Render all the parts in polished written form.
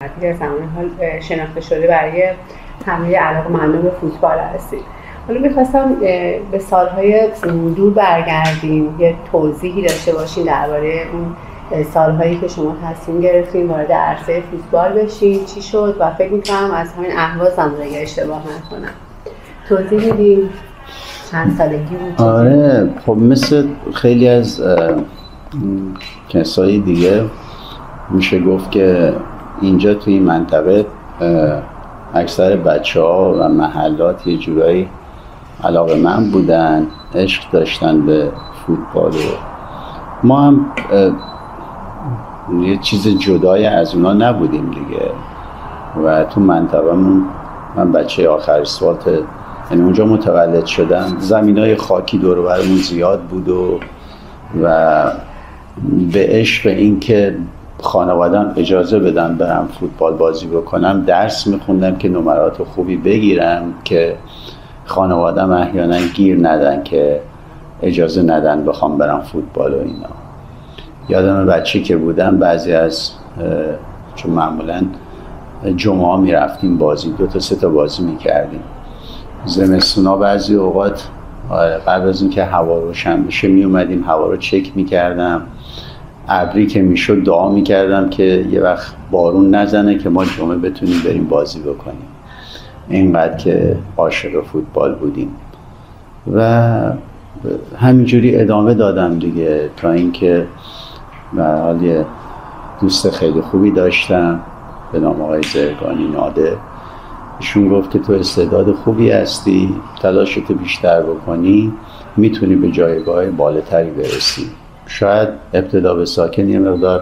که از زمان حال شناخته شده برای همه علاقه‌مندان به فوتبال هستید. حالا می‌خواستم به سالهای دور برگردیم، یه توضیحی داشته باشین درباره اون سالهایی که شما تصمیم گرفتین وارد عرصه فوتبال بشین، چی شد و فکر می‌کنم از همین اهواز هم اگه اشتباه نکنم توضیح میدیم. چند سالگی بود؟ آره خب مثل خیلی از کسای دیگه میشه گفت که اینجا توی این منطقه اکثر بچه‌ها و محلات یه جورایی علاقه‌مند بودن، عشق داشتن به فوتبال و ما هم یه چیز جدای از اونا نبودیم دیگه و تو منطقه‌مون من بچه آخر اسفالت، یعنی اونجا متولد شدم، زمینای خاکی دور و برمون زیاد بود و به عشق این که خانواده‌ام اجازه بدن برم فوتبال بازی بکنم درس میخوندم که نمرات خوبی بگیرم که خانواده‌ام احیانا گیر ندن که اجازه ندن بخوام برم فوتبال و اینا. یادم بچه که بودم بعضی از چون معمولا جمعه میرفتیم بازی 2 تا 3 تا بازی میکردیم، زمستونا بعضی اوقات قبل از اینکه هوا روشن بشه می اومدیم هوا رو چک میکردم، ابری که میشد دعا میکردم که یه وقت بارون نزنه که ما جمعه بتونیم بریم بازی بکنیم. اینقدر که عاشق فوتبال بودیم و همینجوری ادامه دادم دیگه تا اینکه به حال یه دوست خیلی خوبی داشتم به نام آقای زرگانی ناده. ایشون گفت که تو استعداد خوبی هستی، تلاشتو بیشتر بکنی میتونی به جایگاه بالاتری برسی. شاید ابتدا به ساکن یه مقدار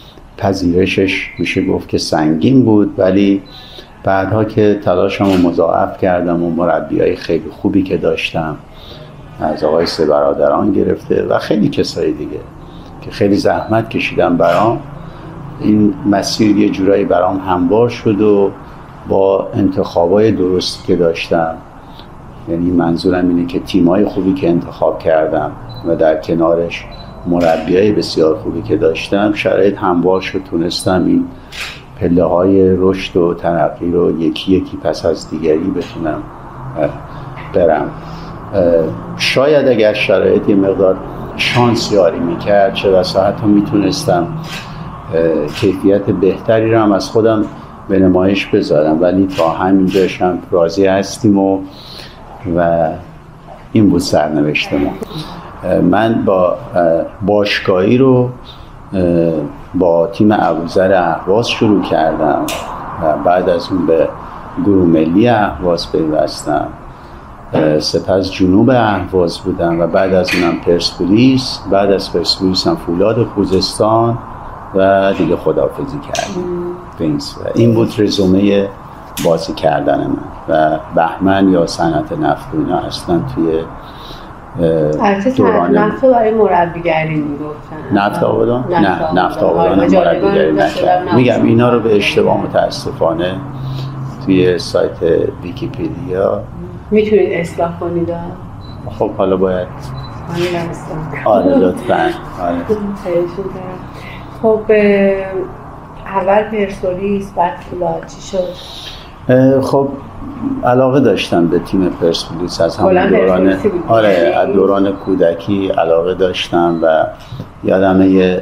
پذیرشش میشه گفت که سنگین بود، ولی بعدها که تلاشمو مضاعف کردم و مربیای خیلی خوبی که داشتم از آقای سه برادران گرفته و خیلی کسای دیگه که خیلی زحمت کشیدم برام، این مسیر یه جورایی برام هموار شد و با انتخابای درستی که داشتم، یعنی منظورم اینه که تیمای خوبی که انتخاب کردم و در کنارش مربیای بسیار خوبی که داشتم، شرایط هموار شد تونستم این پله های رشد و ترقی رو یکی یکی پس از دیگری بتونم برم. شاید اگر شرایط یه مقدار شانس یاری میکرد چه بسا حتی میتونستم کیفیت بهتری رو هم از خودم به نمایش بذارم، ولی تا همینجاش هم راضی هستیم و این بود سرنوشت ما. من با باشگاهی رو با تیم ابوذر اهواز شروع کردم و بعد از اون به گروه ملی اهواز پیوستم، سپس جنوب اهواز بودم و بعد از اونم پرسپولیس، بعد از پرسپولیس هم فولاد خوزستان و دیگه خداحافظی کردم. این بود رزومه بازی کردن من و بهمن یا صنعت نفت اینا اصلا توی دوران نفت برای مربیگری میگفتن. نفت آبادان؟ نه نفت آبادان مربیگری نکرد. میگم اینا رو به اشتباه متاسفانه توی سایت ویکی‌پدیا میتونید اصلاح کنید. خب حالا باید آره لطفاً. آره خب اول پرسپولیس بعد فولاد چی شد؟ خب علاقه داشتم به تیم پرسپولیس از همون دوران، آره از دوران کودکی علاقه داشتم و یادمه یه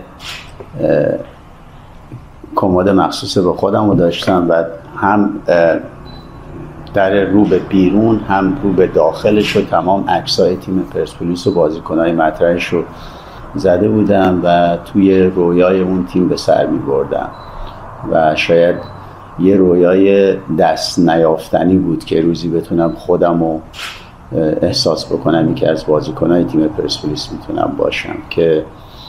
کمد مخصوص به خودم رو داشتم و هم در رو به بیرون هم رو به داخلش و تمام عکسای تیم پرسپولیس و بازیکنای مطرحش رو زده بودم و توی رویای اون تیم به سر می بردم و شاید یه رویای دست نیافتنی بود که روزی بتونم خودم رو احساس بکنم که از بازیکنای تیم پرسپولیس میتونم باشم، که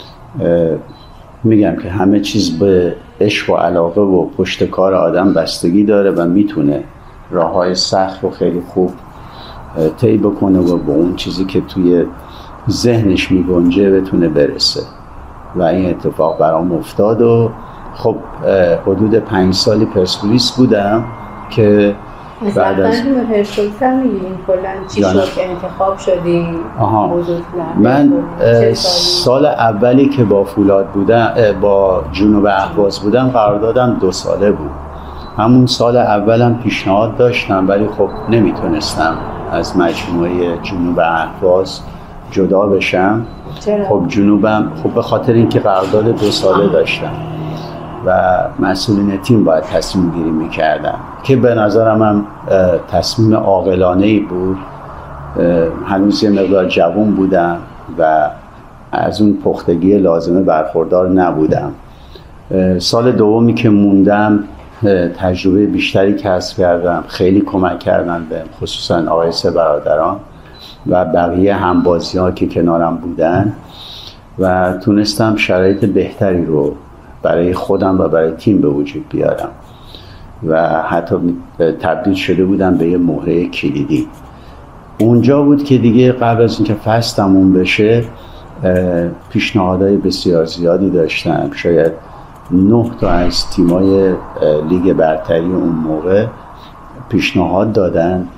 میگم که همه چیز به عشق و علاقه و پشت کار آدم بستگی داره و میتونه راههای سخت رو خیلی خوب طی بکنه و به اون چیزی که توی ذهنش میگنجه بتونه برسه و این اتفاق برام افتاد و خب حدود 5 سالی پرسپولیس بودم که بعد از پرسپولیس هم میگیم کلا چی شد که انتخاب شدیم؟ من سال اولی که با فولاد بودم با جنوب اهواز بودم قراردادم 2 ساله بود همون سال اولم پیشنهاد داشتم ولی خب نمیتونستم از مجموعه جنوب اهواز جدا بشم. چرا؟ خب جنوبم خب به خاطر اینکه قرارداد 2 ساله داشتم و مسئولین تیم باید تصمیم گیری میکردن که به نظرم هم تصمیم عاقلانه‌ای بود. هنوز یه مقدار جوان بودم و از اون پختگی لازمه برخوردار نبودم. سال دومی که موندم تجربه بیشتری کسب کردم، خیلی کمک کردن بهم، خصوصا آقای 3 برادران و بقیه همبازی‌ها که کنارم بودن و تونستم شرایط بهتری رو برای خودم و برای تیم به وجود بیارم و حتی تبدیل شده بودم به یه مهره کلیدی. اونجا بود که دیگه قبل از اینکه فصل تموم بشه پیشنهادهای بسیار زیادی داشتم. شاید 9 تا از تیمای لیگ برتری اون موقع پیشنهاد دادن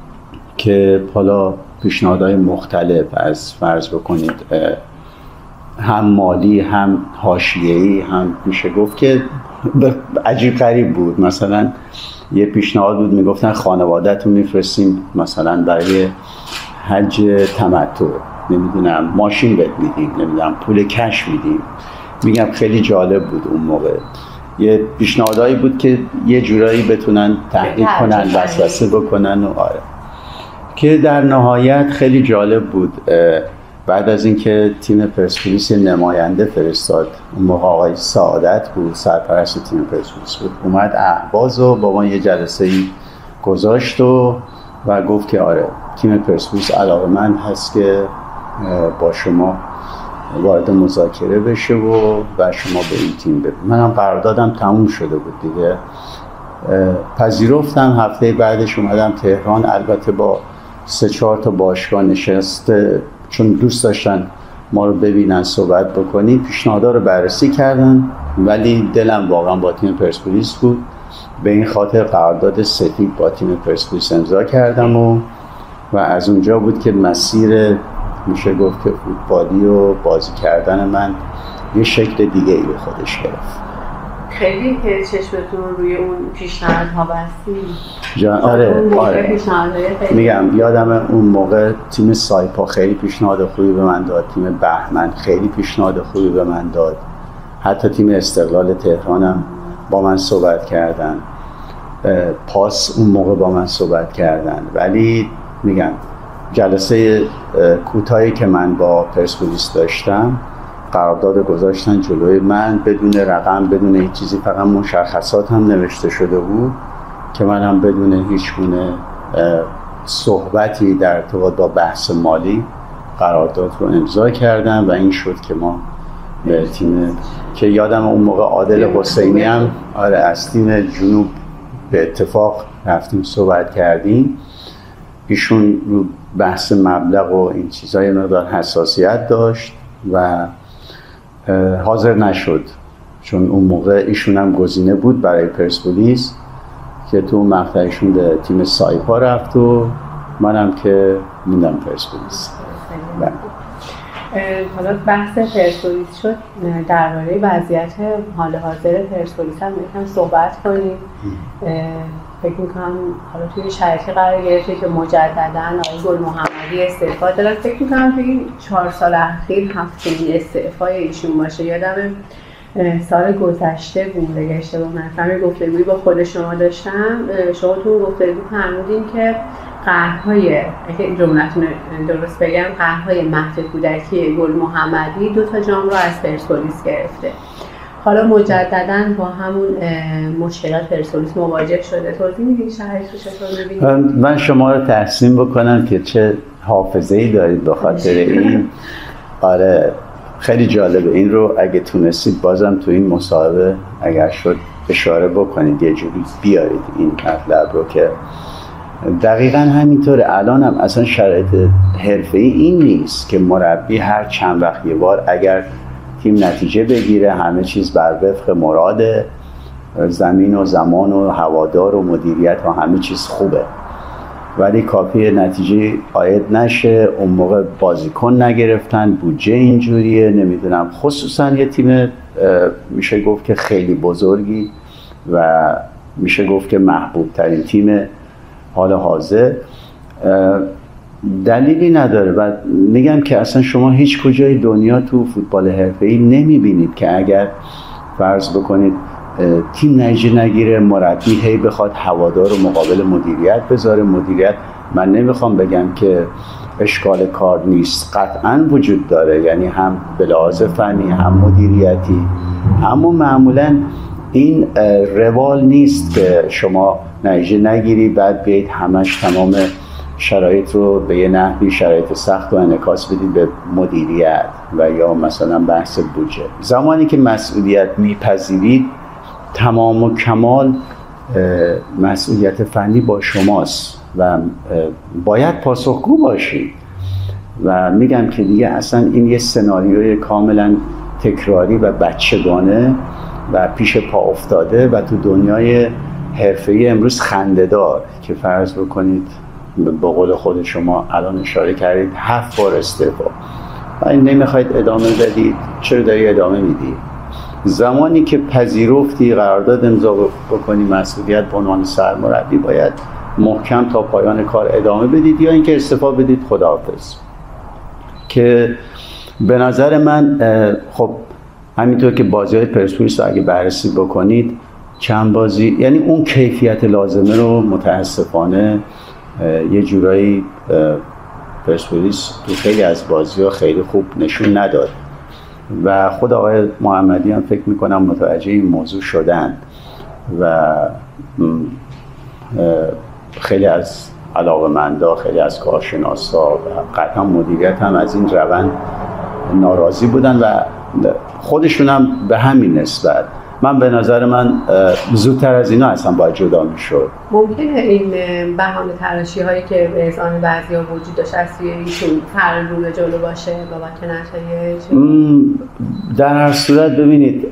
که حالا پیشنهادهای مختلف، از فرض بکنید هم مالی هم حاشیه‌ای هم میشه گفت که عجیب غریب بود. مثلا یه پیشنهاد بود میگفتن خانواده‌تون میفرستیم مثلا برای حج تمتع، نمیدونم ماشین بهت میدیم، نمیدونم پول کش میدیم. میگم خیلی جالب بود اون موقع. یه پیشنهادایی بود که یه جورایی بتونن تحقیق کنن، وسوسه بکنن و آره، که در نهایت خیلی جالب بود. بعد از اینکه تیم پرسپولیس نماینده فرستاد، اون موقع آقای سعادت بود سرپرست تیم پرسپولیس بود، اومد اهواز و با ما یه جلسه‌ای گذاشت و گفت که آره تیم پرسپولیس علاقه‌مند هست که با شما وارد مذاکره بشه و شما به این تیم ببینید. منم قراردادم تموم شده بود دیگه، پذیرفتم. هفته بعدش اومدم تهران، البته با 3-4 تا باشگاه نشسته، چون دوست داشتن ما رو ببینن صحبت بکنیم. پیشنهادها رو بررسی کردن ولی دلم واقعا با تیم پرسپولیس بود. به این خاطر قرارداد سفید با تیم پرسپولیس امضا کردم و از اونجا بود که مسیر میشه گفت که فوتبالی و بازی کردن من یه شکل دیگه ای به خودش گرفت. خیلی که چشمتون روی اون پیشنهادها بستی؟ آره میگم یادم اون موقع تیم سایپا خیلی پیشنهاد خوبی به من داد، تیم بهمن خیلی پیشنهاد خوبی به من داد، حتی تیم استقلال تهرانم با من صحبت کردن، پاس اون موقع با من صحبت کردن. ولی میگم جلسه کوتاهی که من با پرسپولیس داشتم، قرارداد گذاشتن جلوی من بدون رقم، بدون هیچ چیزی، فقط مشخصات هم نوشته شده بود که من هم بدون هیچ گونه صحبتی در ارتباط با بحث مالی قرارداد رو امضا کردم و این شد که ما به تیم که یادم اون موقع عادل حسینی هم آره از تیم جنوب به اتفاق رفتیم صحبت کردیم. ایشون رو بحث مبلغ و این چیزای مقدار حساسیت داشت و حاضر نشد، چون اون موقع ایشون هم گزینه بود برای پرسپولیس که تو مقطعشون به تیم سایپا رفت و منم که موندم پرسپولیس. حالا بحث پرسپولیس شد، درباره وضعیت حال حاضر پرسپولیس هم می‌خوام صحبت کنیم. فکر می‌کنم حالا توی شرایطی قرار گرفته که مجدداً آقای گل محمدی استعفا دادن. فکر می‌کنم توی این 4 سال اخیر هفته‌ای استعفای ایشون باشه. یادم سال گذشته بود اگه اشتباه نکنم گفتگویی با خود شما داشتم، شما تو گفتگو فرمودین که قهرهای، اگه جملتون درست بگم، قهرهای مهد کودکی گل محمدی 2 تا جام رو از پرسپولیس گرفته. حالا مجدداً با همون مشکلات پرسپولیس مواجه شده. توضیح میدید شرایط رو چطور می‌بینید؟ من شما رو تحسین بکنم که چه حافظه‌ای دارید به خاطر این. آره خیلی جالبه. این رو اگه تونستید بازم تو این مصاحبه اگر شد اشاره بکنید، یه جوری بیارید این مطلب رو که دقیقاً همینطوره. الان هم اصلا شرایط حرفه‌ای این نیست که مربی هر چند وقت یه بار اگر تیم نتیجه بگیره همه چیز بر وفق مراد، زمین و زمان و هوادار و مدیریت و همه چیز خوبه، ولی کافی نتیجه عاید نشه. اون موقع بازیکن نگرفتن، بودجه اینجوریه، نمیدونم، خصوصا یه تیم میشه گفت که خیلی بزرگی و میشه گفت که محبوب ترین تیم حال حاضر، دلیلی نداره. و میگم که اصلا شما هیچ کجای دنیا تو فوتبال حرفه‌ای نمیبینید که اگر فرض بکنید تیم نتیجه نگیره، مربی هی بخواد هوادار رو مقابل مدیریت بذاره. مدیریت، من نمیخوام بگم که اشکال کار نیست، قطعا وجود داره، یعنی هم به لحاظ فنی هم مدیریتی، اما معمولا این روال نیست که شما نتیجه نگیری بعد بیایید همش تمام شرایط رو به یه نحوی شرایط سخت و انعکاس بدید به مدیریت و یا مثلا بحث بودجه. زمانی که مسئولیت میپذیرید تمام و کمال مسئولیت فنی با شماست و باید پاسخگو باشید. و میگم که دیگه اصلا این یه سناریوی کاملا تکراری و بچگانه و پیش پا افتاده و تو دنیای حرفه‌ای امروز خنده‌دار که فرض بکنید به قول خود شما الان اشاره کردید 7 بار استعفا و این نمیخواید ادامه بدید، چرا داری ادامه میدی؟ زمانی که پذیرفتی قرارداد امضا بکنی مسئولیت به عنوان سرمربی باید محکم تا پایان کار ادامه بدید یا اینکه استعفا بدید خداحافظ. که به نظر من خب همینطور که بازی‌های پرسپولیس رو اگه بررسی بکنید چند بازی یعنی اون کیفیت لازمه رو متاسفانه یه جورایی پرسپولیس تو خیلی از بازی‌ها خیلی خوب نشون نداد و خود آقای محمدی هم فکر میکنم متوجه این موضوع شدن و خیلی از علاقه‌مندا، خیلی از کارشناسا و قطعا مدیریت هم از این روند ناراضی بودن و خودشون هم به همین نسبت. من به نظر من زودتر از اینا اصلا باید جدا میشد. ممکنه این بهانه تراشی هایی که به اذعان بعضیا وجود داشت از سوی ایشون فرار رو به جلو باشه بابت نتایج؟ در هر صورت ببینید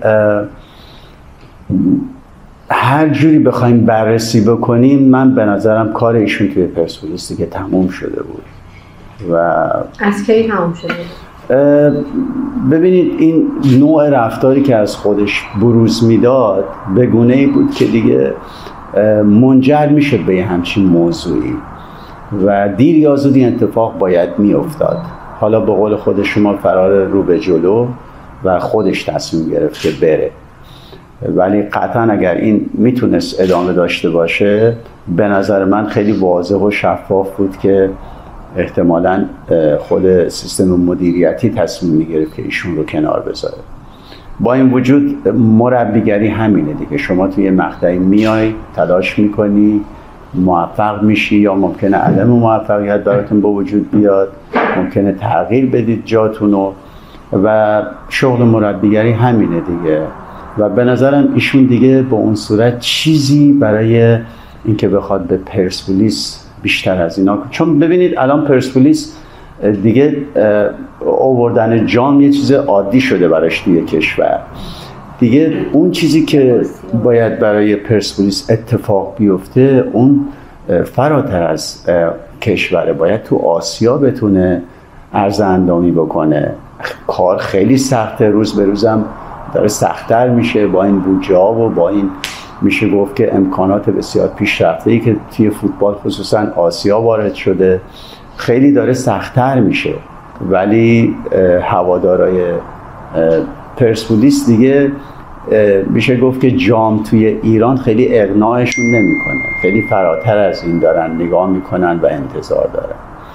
هر جوری بخوایم بررسی بکنیم من به نظرم کار ایشون توی پرسپولیس دیگه تموم شده بود. و از کی تموم شده؟ ببینید این نوع رفتاری که از خودش بروز میداد به گونه‌ای بود که دیگه منجر میشد به همچین موضوعی و دیر یا زود این اتفاق باید میافتاد. حالا به قول خود شما فرار رو به جلو و خودش تصمیم گرفت که بره، ولی قطعا اگر این میتونست ادامه داشته باشه به نظر من خیلی واضح و شفاف بود که احتمالاً خود سیستم مدیریتی تصمیم میگرفت که ایشون رو کنار بذاره. با این وجود مربیگری همینه دیگه، شما توی مقطعی میای تلاش میکنی موفق میشی یا ممکنه عدم موفقیت براتون به وجود بیاد، ممکنه تغییر بدید جاتونو و شغل مربیگری همینه دیگه. و به نظرم ایشون دیگه به اون صورت چیزی برای اینکه بخواد به پرسپولیس بیشتر از اینا، چون ببینید الان پرسپولیس دیگه آوردن جام یه چیز عادی شده براش توی کشور دیگه. اون چیزی که باید برای پرسپولیس اتفاق بیفته اون فراتر از کشوره، باید تو آسیا بتونه عرض اندامی بکنه. کار خیلی سخته، روز به روزم داره سخت‌تر میشه با این بودجه ها و با این میشه گفت که امکانات بسیار پیشرفته‌ای که توی فوتبال خصوصا آسیا وارد شده خیلی داره سخت‌تر میشه. ولی هوادارهای پرسپولیس دیگه میشه گفت که جام توی ایران خیلی اقناعشون نمیکنه، خیلی فراتر از این دارن نگاه میکنن و انتظار دارن.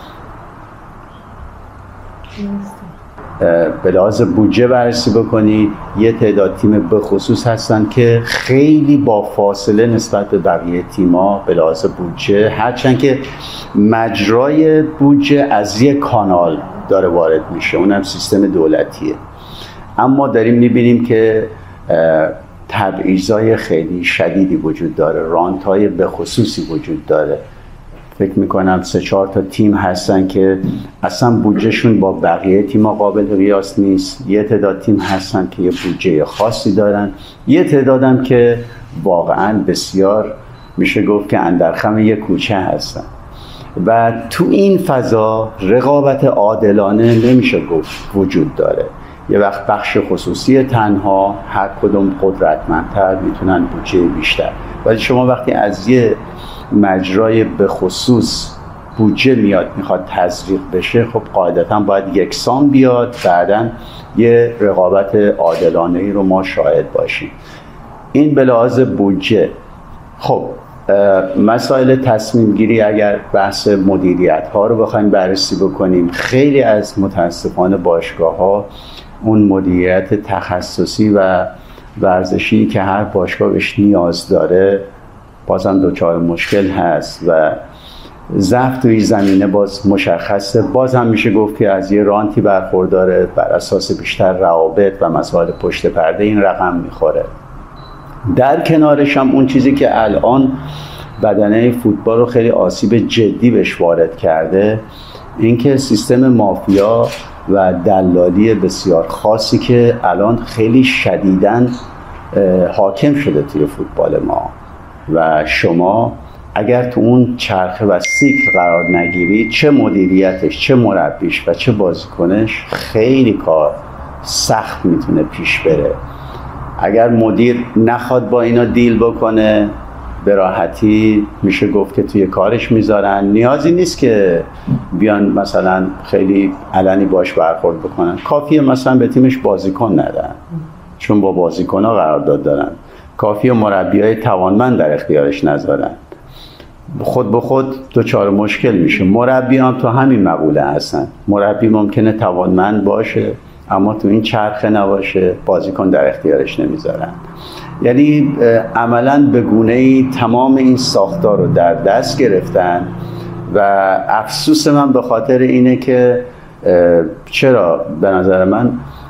به لحاظ بودجه بررسی بکنید یه تعداد تیم به خصوص هستن که خیلی با فاصله نسبت به بقیه تیم‌ها به لحاظ بودجه، هرچند که مجرای بودجه از یک کانال داره وارد میشه، اونم سیستم دولتیه، اما داریم میبینیم که تبعیضای خیلی شدیدی وجود داره، رانت‌های به خصوصی وجود داره. فکر میکنم 3-4 تا تیم هستن که اصلا بودجهشون با بقیه تیم‌ها قابل قیاس نیست، یه تعداد تیم هستن که یه بودجه خاصی دارن، یه تعدادم که واقعا بسیار میشه گفت که اندرخم یه کوچه هستن و تو این فضا رقابت عادلانه نمیشه گفت وجود داره. یه وقت بخش خصوصی تنها، هر کدوم قدرتمندتر میتونن بودجه بیشتر. ولی شما وقتی از یه مجرای به خصوص بودجه میاد میخواد تزریق بشه، خب قاعدتا باید یکسان بیاد، بعدن یه رقابت عادلانه‌ای رو ما شاهد باشیم. این به لحاظ بودجه. خب مسائل تصمیم گیری، اگر بحث مدیریت ها رو بخوایم بررسی بکنیم، خیلی از متاسفانه باشگاه ها اون مدیریت تخصصی و ورزشی که هر باشگاه بهش نیاز داره بازم دچار مشکل هست و ضعف توی زمینه باز مشخصه. باز هم میشه گفت که از یه رانتی برخورداره، بر اساس بیشتر روابط و مسائل پشت پرده این رقم میخوره. در کنارش هم اون چیزی که الان بدنه فوتبال رو خیلی آسیب جدی بهش وارد کرده، اینکه سیستم مافیا و دلالی بسیار خاصی که الان خیلی شدیداً حاکم شده توی فوتبال ما و شما اگر تو اون چرخه و سیکل قرار نگیرید، چه مدیریتش، چه مربیش و چه بازیکنش، خیلی کار سخت میتونه پیش بره. اگر مدیر نخواد با اینا دیل بکنه، به راحتی میشه گفت که توی کارش میذارن. نیازی نیست که بیان مثلا خیلی علنی باش برخورد بکنن، کافیه مثلا به تیمش بازیکن ندن چون با بازیکن‌ها قرارداد دارن، کافیه مربیای توانمند در اختیارش نذارن، خود به خود دچار مشکل میشه. مربی هم تو همین مقوله هستن، مربی ممکنه توانمند باشه اما تو این چرخه نباشه، بازیکن در اختیارش نمیذارن. یعنی عملاً به گونه‌ای تمام این ساختار رو در دست گرفتن و افسوس من به خاطر اینه که چرا به نظر من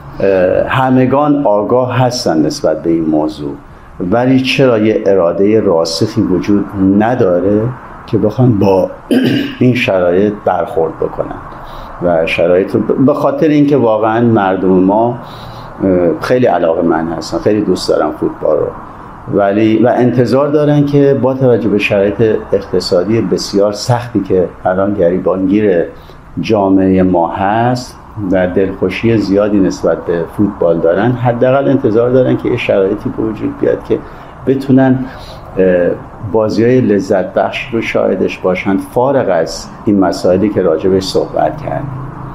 همگان آگاه هستن نسبت به این موضوع، ولی چرا یه اراده راسخی وجود نداره که بخوان با این شرایط برخورد بکنن و شرایط رو به خاطر اینکه واقعا مردم ما خیلی علاقه‌مند هستن، خیلی دوست دارن فوتبال رو، ولی و انتظار دارن که با توجه به شرایط اقتصادی بسیار سختی که الان گریبانگیر جامعه ما هست و دلخوشی زیادی نسبت به فوتبال دارن، حداقل انتظار دارن که یه شرایطی به وجود بیاد که بتونن بازی‌های لذت بخش رو شاهدش باشن، فارغ از این مسائلی که راجبش صحبت کردیم.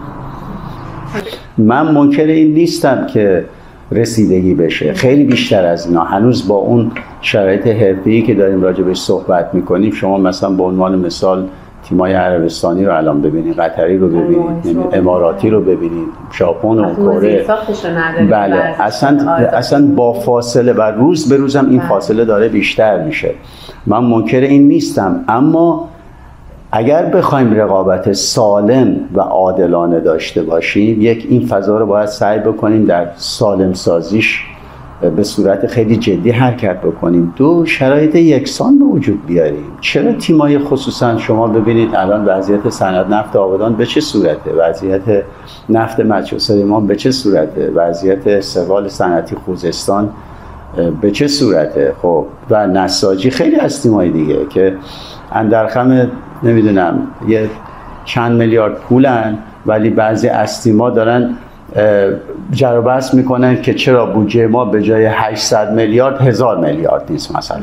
من منکر این نیستم که رسیدگی بشه، خیلی بیشتر از اینا. هنوز با اون شرایط حرفه‌ای که داریم راجبش صحبت میکنیم، شما مثلا به عنوان مثال تیمای عربستانی رو الان ببینید، قطری رو ببینید، اماراتی رو ببینید، ژاپن و کره. بله، اصلا با فاصله و روز به روزم این فاصله داره بیشتر میشه. من منکر این نیستم، اما اگر بخوایم رقابت سالم و عادلانه داشته باشیم، این فضا رو باید سعی بکنیم در سالم سازیش به صورت خیلی جدی حرکت بکنیم. دو، شرایط یکسان به وجود بیاریم. چرا تیمای خصوصا شما ببینید الان وضعیت صنعت نفت آبادان به چه صورته، وضعیت نفت مجروح سلیمان به چه صورته، وضعیت استقلال صنعتی خوزستان به چه صورته، خب و نساجی، خیلی از تیمای دیگه که اندرخم نمیدونم یه چند میلیارد پولن، ولی بعضی از تیم‌ها دارن جر و بحث میکنن که چرا بودجه ما به جای 800 میلیارد 1000 میلیارد نیست مثلا.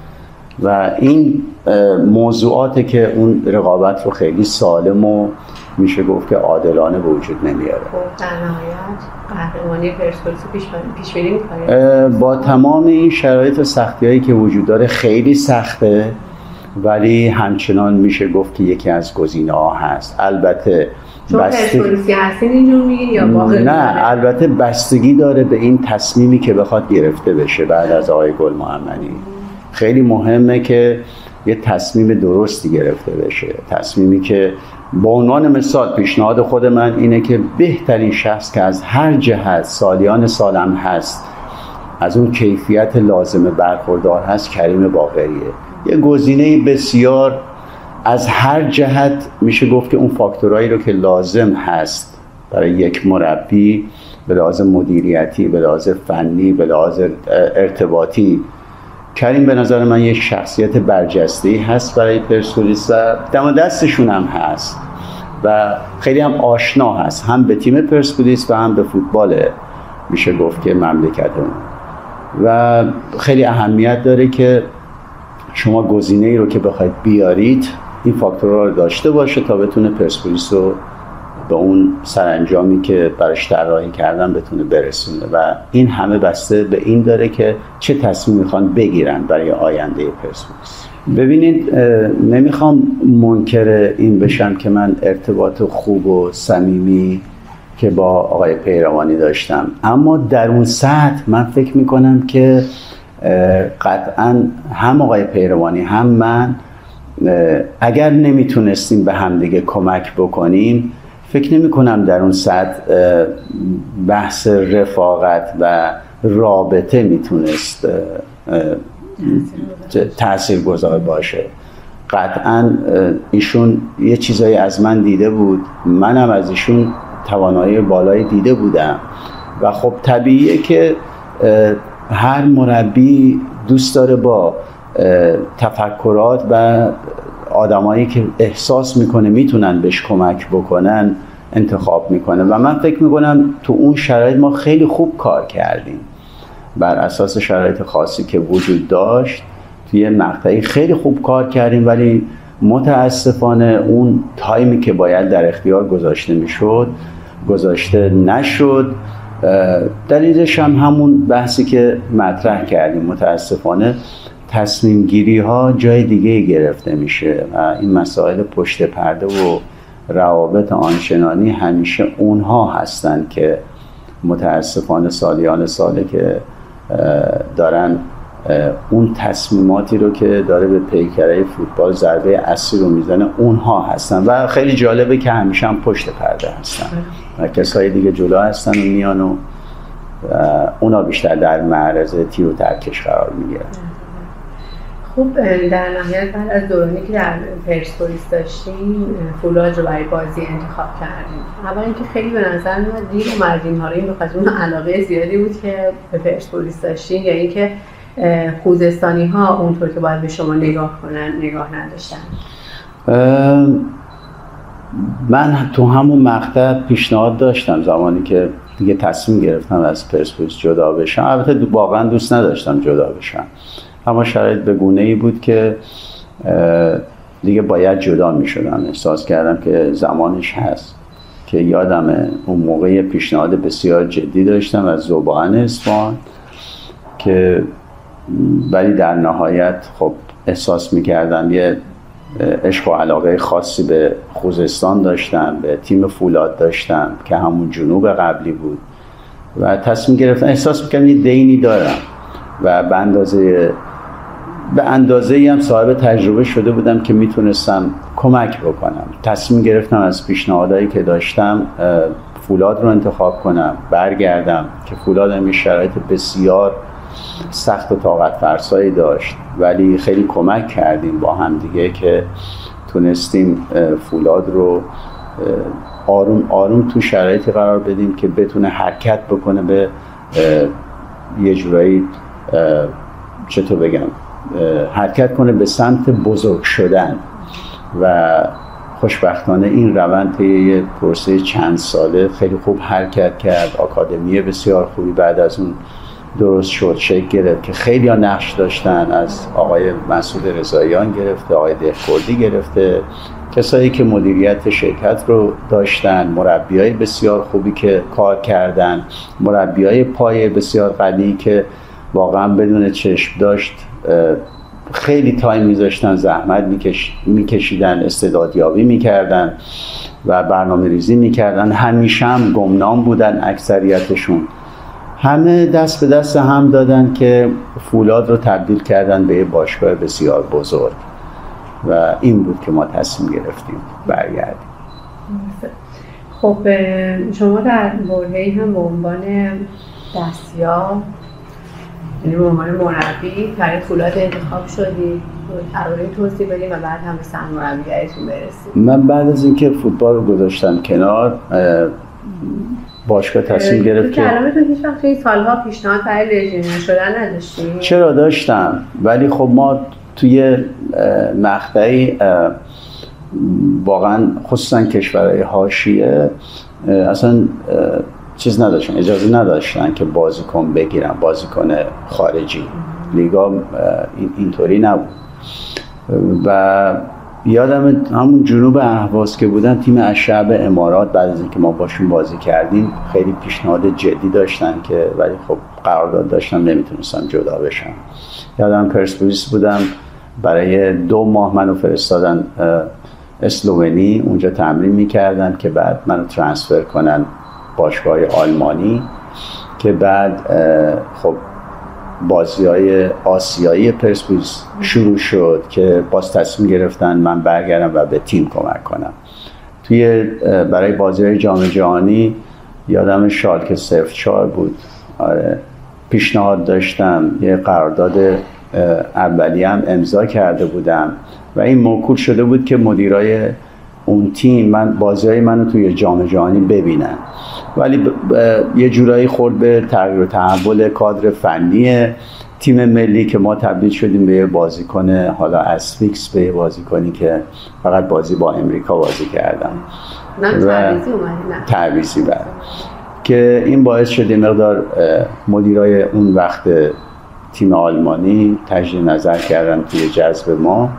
و این موضوعاته که اون رقابت رو خیلی سالم و میشه گفت که عادلانه به وجود نمیاره. در نهایت قهرمانی پرسپولیس پیش بینی می‌کنید؟ با تمام این شرایط و سختی‌هایی که وجود داره خیلی سخته، ولی همچنان میشه گفت که یکی از گزینه‌ها هست. البته چون پرسپولیسی هستین اینجور میگین یا واقعا؟ نه، البته بستگی داره به این تصمیمی که بخواد گرفته بشه بعد از آقای گل محمدی. خیلی مهمه که یه تصمیم درستی گرفته بشه، تصمیمی که با عنوان مثال پیشنهاد خود من اینه که بهترین شخص که از هر جهت سالیان سالم هست، از اون کیفیت لازم برخوردار هست، کریم باقریه. یه گزینه بسیار از هر جهت میشه گفت که اون فاکتورایی رو که لازم هست برای یک مربی، به لحاظ مدیریتی، به لحاظ فنی، به لحاظ ارتباطی، کریم به نظر من یک شخصیت برجسته‌ای هست برای پرسپولیس و دم دستشون هم هست. و خیلی هم آشنا هست، هم به تیم پرسپولیس و هم به فوتبال میشه گفت که مملکتمون. و خیلی اهمیت داره که شما گزینه‌ای رو که بخواید بیارید این فاکتورها رو داشته باشه تا بتونه پرسپولیس رو به اون سرانجامی که براش طراحی کردن بتونه برسونه. و این همه بسته به این داره که چه تصمیم میخوان بگیرن برای آینده پرسپولیس. ببینید، نمیخوام منکر این بشم که من ارتباط خوب و صمیمی که با آقای پیروانی داشتم، اما در اون سطح من فکر میکنم که قطعا هم آقای پیروانی هم من اگر نمیتونستیم به همدیگه کمک بکنیم، فکر نمی کنم در اون سطح بحث رفاقت و رابطه میتونست تاثیرگذار باشه. قطعا ایشون یه چیزایی از من دیده بود، منم از ایشون توانایی بالایی دیده بودم و خب طبیعیه که هر مربی دوست داره با تفکرات و آدمایی که احساس میکنه میتونن بهش کمک بکنن انتخاب میکنه و من فکر میکنم تو اون شرایط ما خیلی خوب کار کردیم. بر اساس شرایط خاصی که وجود داشت توی مقطعی خیلی خوب کار کردیم، ولی متاسفانه اون تایمی که باید در اختیار گذاشته میشد گذاشته نشد. دلیلش هم همون بحثی که مطرح کردیم، متاسفانه تصمیم گیری ها جای دیگه گرفته میشه و این مسائل پشت پرده و روابط آنچنانی همیشه اونها هستن که متاسفانه سالیان ساله که دارن اون تصمیماتی رو که داره به پیکره فوتبال ضربه اصلی رو میزنه اونها هستن و خیلی جالبه که همیشه هم پشت پرده هستن و کسای دیگه جلو هستن و میان و اونا بیشتر در معرض تیر و ترکش قرار میگیرن. خب در نهایت بعد از دورانی که در پرسپولیس داشتیم فولاد رو برای بازی انتخاب کردیم. اول اینکه خیلی به نظر میاد دیر اومدین، حالا این بخاطر اون علاقه زیادی بود که به پرسپولیس داشتین یا اینکه خوزستانی ها اونطور که باید به شما نگاه کنن نگاه نداشتن؟ من تو همون مقطع پیشنهاد داشتم زمانی که دیگه تصمیم گرفتم از پرسپولیس جدا بشم. البته واقعا دوست نداشتم جدا بشم، اما شرایط به گونه‌ای بود که دیگه باید جدا می‌شدم. احساس کردم که زمانش هست که یادمه اون موقع پیشنهاد بسیار جدی داشتم از ذوب‌آهن اصفهان که ولی در نهایت خب احساس می‌کردم یه عشق و علاقه خاصی به خوزستان داشتم، به تیم فولاد داشتم که همون جنوب قبلی بود و تصمیم گرفتم. احساس می‌کردم یه دینی دارم و به اندازه‌ای هم صاحب تجربه شده بودم که میتونستم کمک بکنم. تصمیم گرفتم از پیشنهادایی که داشتم فولاد رو انتخاب کنم، برگردم که فولاد هم شرایط بسیار سخت و طاقت فرسایی داشت، ولی خیلی کمک کردیم با هم دیگه که تونستیم فولاد رو آروم آروم تو شرایطی قرار بدیم که بتونه حرکت بکنه به یه جورایی چطور بگم حرکت کنه به سمت بزرگ شدن و خوشبختانه این روند طی یه پروسه چند ساله خیلی خوب حرکت کرد. آکادمی بسیار خوبی بعد از اون درست شد، شکل گرفت که خیلی ها نقش داشتن، از آقای مسعود رضاییان گرفته، آقای دهکردی گرفته، کسایی که مدیریت شرکت رو داشتن، مربیای بسیار خوبی که کار کردن، مربیای پایه بسیار قوی که واقعا بدون چشم داشت خیلی تایم میذاشتن، زحمت میکشیدن، استعدادیابی میکردن و برنامه ریزی میکردن. همیشه هم گمنام بودن اکثریتشون. همه دست به دست هم دادن که فولاد رو تبدیل کردن به یه باشگاه بسیار بزرگ و این بود که ما تصمیم گرفتیم برگردیم. خب شما در برهه‌ای هم به عنوان دستیار، یعنی به عنوان مربی برای فولاد انتخاب شدید، درباره توضیح بدیم و بعد هم به سرمربیگریتون برسیم. من بعد از اینکه فوتبال رو گذاشتم کنار، باشگاه تصمیم گرفت که کلامتون هیچ وقت این سالها پیشنهاد برای لژیونر شدن نداشتیم؟ چرا داشتم، ولی خب ما توی مقطعی واقعا خصوصا کشورهای حاشیه اصلا چیز نداشتن، اجازه نداشتن که بازیکن بگیرن، بازیکن خارجی. لیگا اینطوری نبود. و یادم همون جنوب اهواز که بودن، تیم الشعب امارات بعد از اینکه ما باشون بازی کردیم خیلی پیشنهاد جدی داشتن که ولی خب قرارداد داشتم نمیتونستم جدا بشم. یادم پرسپولیس بودم، برای 2 ماه منو فرستادن اسلوونی، اونجا تمرین میکردن که بعد منو ترانسفر کنن باشگاه آلمانی که بعد خب بازی‌های آسیایی پرسپولیس شروع شد که باز تصمیم گرفتن من برگردم و به تیم کمک کنم. برای بازی‌های جام جهانی یادم شالکه 04 بود. آره پیشنهاد داشتم، یه قرارداد اولیه هم امضا کرده بودم و این موکول شده بود که مدیرای اون تیم بازی‌های منو توی جام جهانی ببینن، ولی یه جورایی خورد به تغییر و تحول کادر فنی تیم ملی که ما تبدیل شدیم به یه بازیکن حالا از فیکس به یه بازیکنی که فقط بازی با امریکا بازی کردم. تعویضی اومدی؟ نه تعویضی بعد که این باعث شد مقدار مدیرای اون وقت تیم آلمانی تجدید نظر کردن توی جذب ما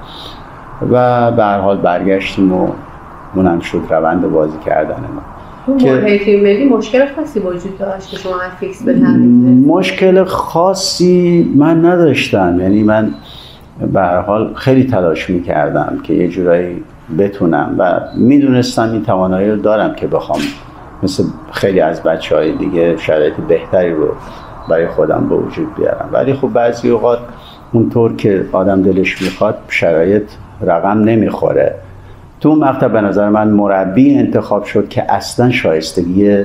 و به هر حال برگشتیم و اونم شد روند بازی کردن ما. که تیم ملی مشکل خاصی وجود داشت که شما از فیکس به تعویض؟ مشکل خاصی من نداشتم، یعنی من به هر حال خیلی تلاش میکردم که یه جورایی بتونم و میدونستم این توانایی رو دارم که بخوام مثل خیلی از بچه‌های دیگه شرایط بهتری رو برای خودم به وجود بیارم، ولی خب بعضی اوقات اونطور که آدم دلش میخواد شرایط رقم نمیخوره. تو اون مقطع به نظر من مربی انتخاب شد که اصلا شایستگی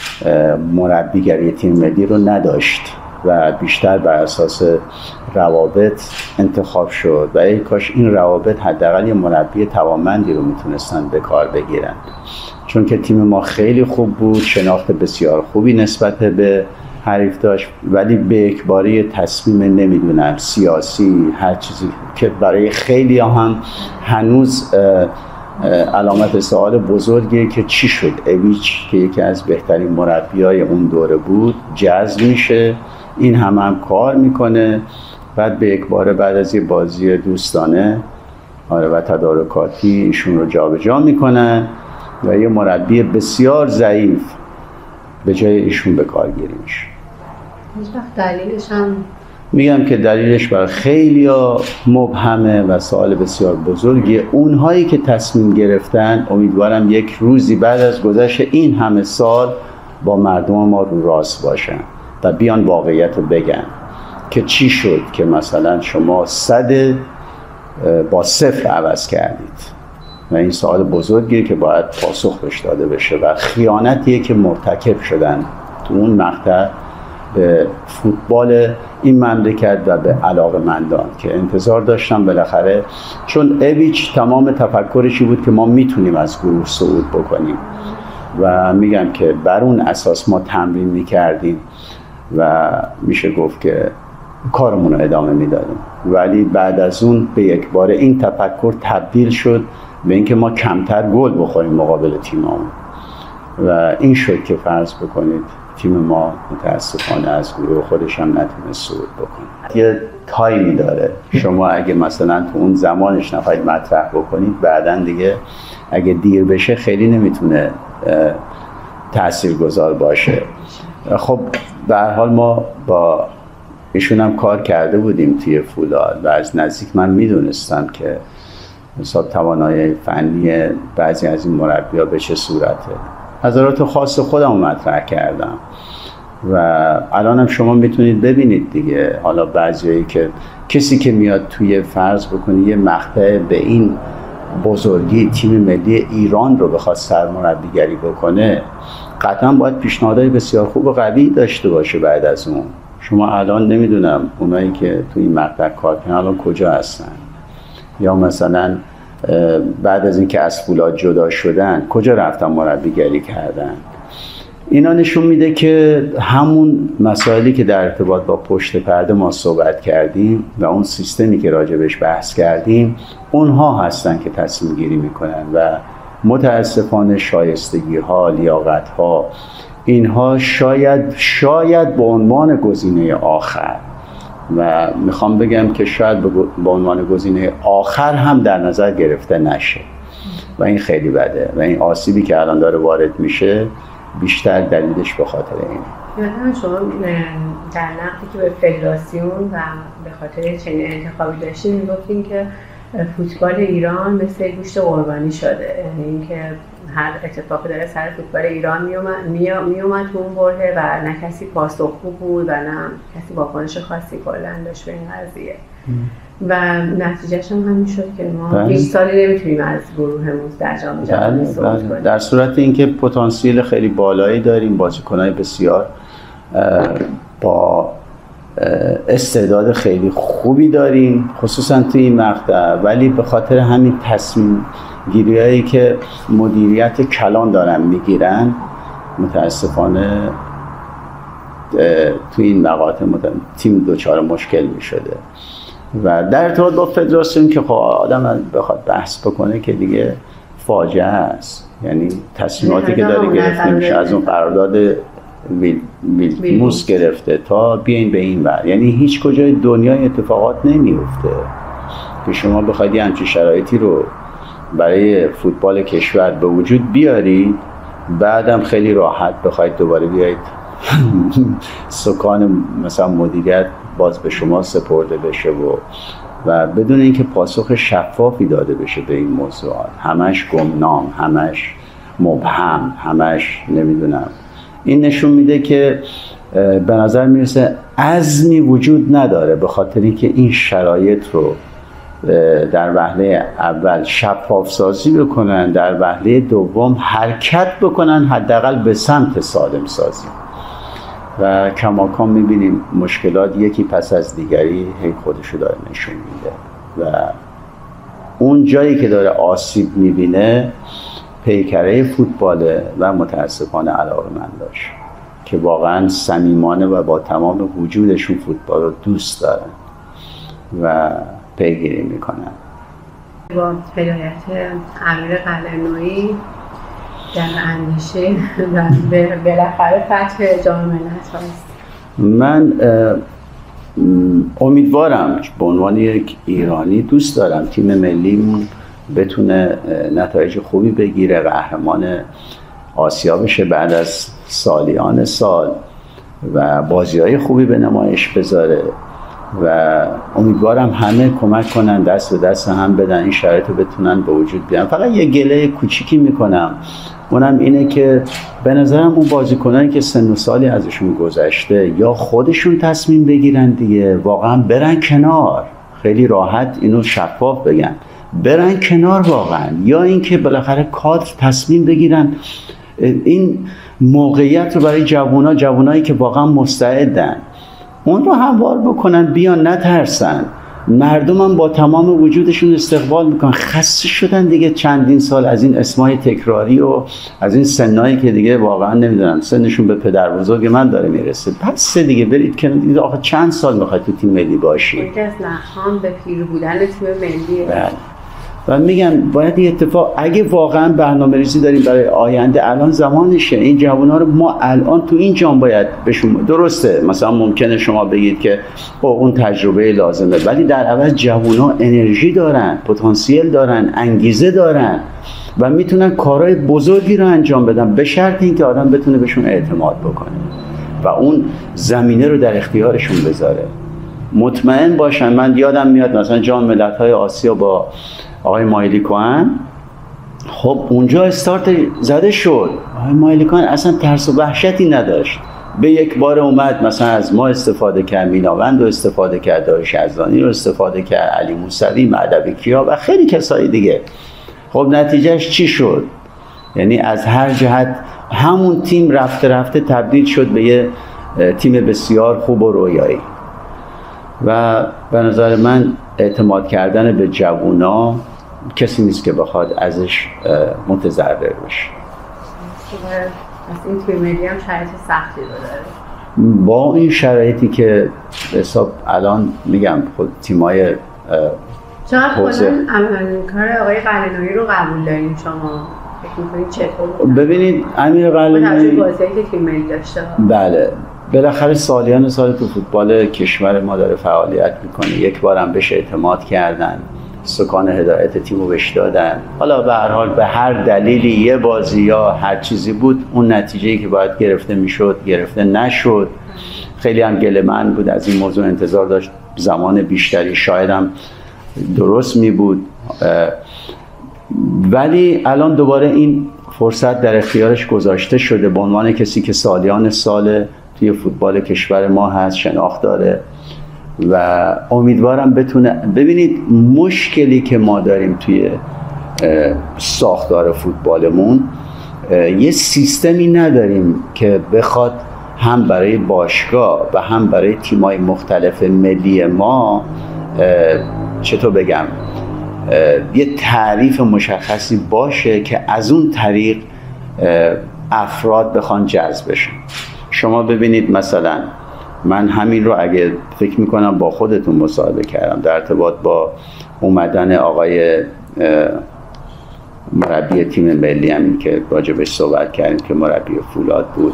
مربیگری تیم ملی رو نداشت و بیشتر بر اساس روابط انتخاب شد و ای کاش این روابط حداقل یه مربی توانمندی رو میتونستن به کار بگیرن، چون که تیم ما خیلی خوب بود، شناخت بسیار خوبی نسبت به حریف داشت، ولی به یکباره تصمیم نمیدونم سیاسی هر چیزی که برای خیلی هم هنوز علامت سوال بزرگیه که چی شد اویچ که یکی از بهترین مربیای اون دوره بود جذب میشه، این هم کار میکنه، بعد به یکباره بعد از یه بازی دوستانه و تدارکاتی ایشون رو جابجا میکنن و یه مربی بسیار ضعیف به جای ایشون به کار گیری میشه. دلیلش هم میگم که دلیلش برای خیلیا مبهمه و سوال بسیار بزرگیه. اونهایی که تصمیم گرفتن امیدوارم یک روزی بعد از گذشت این همه سال با مردم ما رو راست باشن و بیان واقعیت رو بگن که چی شد که مثلا شما 100 با 0 عوض کردید و این سوال بزرگیه که باید پاسخ بهش داده بشه و خیانتیه که مرتکب شدن تو اون مقطع به فوتبال این مملکت و به علاقه‌مندان که انتظار داشتم بالاخره، چون اویچ تمام تفکرشی بود که ما میتونیم از گروه صعود بکنیم و میگم که بر اون اساس ما تمرین میکردیم و میشه گفت که کارمون رو ادامه میدادیم، ولی بعد از اون به یک باره این تفکر تبدیل شد به اینکه ما کمتر گل بخوریم مقابل تیممون و این شد که فرض بکنید تیم ما متاسفانه از گروه خودش هم نتونه صعود بکنه. یه تایمی داره، شما اگه مثلا تو اون زمانش نخواهید مطرح بکنید بعداً دیگه اگه دیر بشه خیلی نمیتونه تاثیرگذار باشه. خب به هر حال ما با ایشون هم کار کرده بودیم توی فولاد و از نزدیک من میدونستم که مثلا توانایی فنی بعضی از این مربی‌ها به چه صورته. نظرات خاص خودم مطرح کردم و الان هم شما میتونید ببینید دیگه، حالا بعضیایی که کسی که میاد توی فرض بکنی یه مقطع به این بزرگی تیم ملی ایران رو بخواد سرمربیگری بکنه قطعا باید پیشنهادهای بسیار خوب و قوی داشته باشه. بعد از اون شما الان نمیدونم اونایی که توی این مقطع کار کردن الان کجا هستن، یا مثلا بعد از اینکه از فولاد جدا شدن کجا رفتن مربیگری کردن. اینا نشون میده که همون مسائلی که در ارتباط با پشت پرده ما صحبت کردیم و اون سیستمی که راجبش بحث کردیم، اونها هستن که تصمیم گیری میکنن و متاسفانه شایستگی ها، لیاقت ها، اینها شاید به عنوان گزینه آخر، و میخوام بگم که شاید به عنوان گزینه آخر هم در نظر گرفته نشه و این خیلی بده و این آسیبی که الان داره وارد میشه بیشتر دلیلش به خاطر اینه. مثلا شما در نقدی که به فدراسیون و به خاطر چنین انتخابی داشتین میگفتین که فوتبال ایران مثل گوشت قربانی شده، یعنی اینکه هر اتفاقی داره سر فوتبال ایران میومد تو اون برهه و نه کسی پاسخگو بود و نه کسی واکنش خاصی کلا داشت به این قضیه و نتیجهش هم همین شد که ما هیچ سالی نمیتونیم از گروهمون در جام جهانی صعود کنیم. در صورت اینکه پتانسیل خیلی بالایی داریم، بازیکن‌های بسیار با استعداد خیلی خوبی داریم خصوصا توی این مقطع، ولی به خاطر همین تصمیم گیری‌هایی که مدیریت کلان دارن میگیرن متاسفانه توی این مقاطع تیم دچار مشکل میشده و در ارتباط با فدراسیون که خب آدم بخواد بحث بکنه که دیگه فاجعه است. یعنی تصمیماتی که داره گرفته میشه از اون قرارداد ویلموس گرفته تا بیاین به این ور، یعنی هیچ کجای دنیای اتفاقات نمیفته که شما بخواید یه همچین شرایطی رو برای فوتبال کشور به وجود بیارید بعدم خیلی راحت بخواید دوباره بیایید سکان مثلا مدیریت باز به شما سپرده بشه و بدون اینکه پاسخ شفافی داده بشه به این موضوعات، همش گمنام، همش مبهم، همش نمیدونم. این نشون میده که به نظر میرسه عزمی وجود نداره به خاطر اینکه این شرایط رو در وهله اول شفاف سازی بکنن، در وهله دوم حرکت بکنن حداقل به سمت سالم سازی و کماکان میبینیم مشکلات یکی پس از دیگری هی خودشو داره نشون میده و اون جایی که داره آسیب میبینه پیکره فوتباله و متاسفانه علاقه‌منداش که واقعا صمیمانه و با تمام وجودشون فوتبال رو دوست دارن و پیگیری میکنن. با هدایت امیر قلعه‌نویی در اندیشه و بالاخره فتح جام ملت هست. من امیدوارم به عنوان یک ایرانی دوست دارم تیم ملیمون بتونه نتایج خوبی بگیره، قهرمان آسیا بشه بعد از سالیان سال و بازی‌های خوبی به نمایش بذاره و امیدوارم همه کمک کنن، دست به دست هم بدن این شرایط رو بتونن به وجود بیارن. فقط یه گله کوچیکی میکنم، اونم اینه که به نظرم اون بازیکنانی که سن و سالی ازشون گذشته یا خودشون تصمیم بگیرن دیگه، واقعا برن کنار، خیلی راحت اینو شفاف بگن، برن کنار واقعا، یا اینکه بالاخره کادر تصمیم بگیرن این موقعیت رو برای جوانایی که واقعا مستعدن اون رو هموار بکنن، بیان، نترسن. مردم هم با تمام وجودشون استقبال میکنن. خسته شدن دیگه چندین سال از این اسمای تکراری و از این سنایی که دیگه واقعا نمیدونم سنشون به پدر بزرگ من داره میرسه. پس دیگه برید که دیگه آخه چند سال میخواید تو تیم ملی باشی؟ یکی از نخوام به پیر بودن تیم ملیه. بله. و میگم باید این اتفاق، اگه واقعا برنامه‌ریزی داریم برای آینده الان زمانشه. این جوان‌ها رو ما الان تو این جام باید بهشون، درسته مثلا ممکنه شما بگید که اون تجربه لازمه، ولی در عوض جوان‌ها انرژی دارن، پتانسیل دارن، انگیزه دارن و میتونن کارهای بزرگی رو انجام بدن به شرط اینکه آدم بتونه بهشون اعتماد بکنه و اون زمینه رو در اختیارشون بذاره. مطمئن باشن. من یادم میاد مثلا جام ملت‌های آسیا با آقای مایلی کوهن، خب اونجا استارت زده شد. آقای مایلی کوهن اصلا ترس و وحشتی نداشت، به یک بار اومد مثلا از ما استفاده کرد، میناوند رو استفاده کرد، داریوش یزدانی رو استفاده کرد، علی موسوی، مهدوی کیا و خیلی کسای دیگه. خب نتیجهش چی شد؟ یعنی از هر جهت همون تیم رفته رفته تبدیل شد به یه تیم بسیار خوب و رویایی و به نظر من اعتماد کردن به جوونا کسی نیست که بخواد ازش متضرر بشه. این تیم ملی هم شرایط سختی رو داره. با این شرایطی که به حساب الان میگم خود تیمای چقدر کار آقای قلعه‌نویی رو قبول دارین شما؟ فکر می‌کنید چطور؟ ببینید امیر قلعه‌نویی بازیایی که تیم ملی داشته. بله بالاخره سالیان سال تو فوتبال کشور ما داره فعالیت میکنه. یک بارم بهش اعتماد کردن، سکان هدایت تیمو بهش دادن. حالا به هر حال به هر دلیلی یه بازی یا هر چیزی بود اون نتیجه‌ای که باید گرفته میشد گرفته نشد. خیلی هم گله‌مند بود از این موضوع، انتظار داشت زمان بیشتری، شاید هم درست می بود، ولی الان دوباره این فرصت در اختیارش گذاشته شده به عنوان کسی که سالیان سال توی فوتبال کشور ما هست، شناخت داره و امیدوارم بتونه. ببینید مشکلی که ما داریم توی ساختار فوتبالمون، یه سیستمی نداریم که بخواد هم برای باشگاه و هم برای تیم‌های مختلف ملی ما چطور بگم یه تعریف مشخصی باشه که از اون طریق افراد بخوان جذب بشن. شما ببینید مثلا من همین رو اگه فکر میکنم با خودتون مصاحبه کردم در ارتباط با اومدن آقای مربی تیم ملی، همین که راجبش صحبت کردیم که مربی فولاد بود،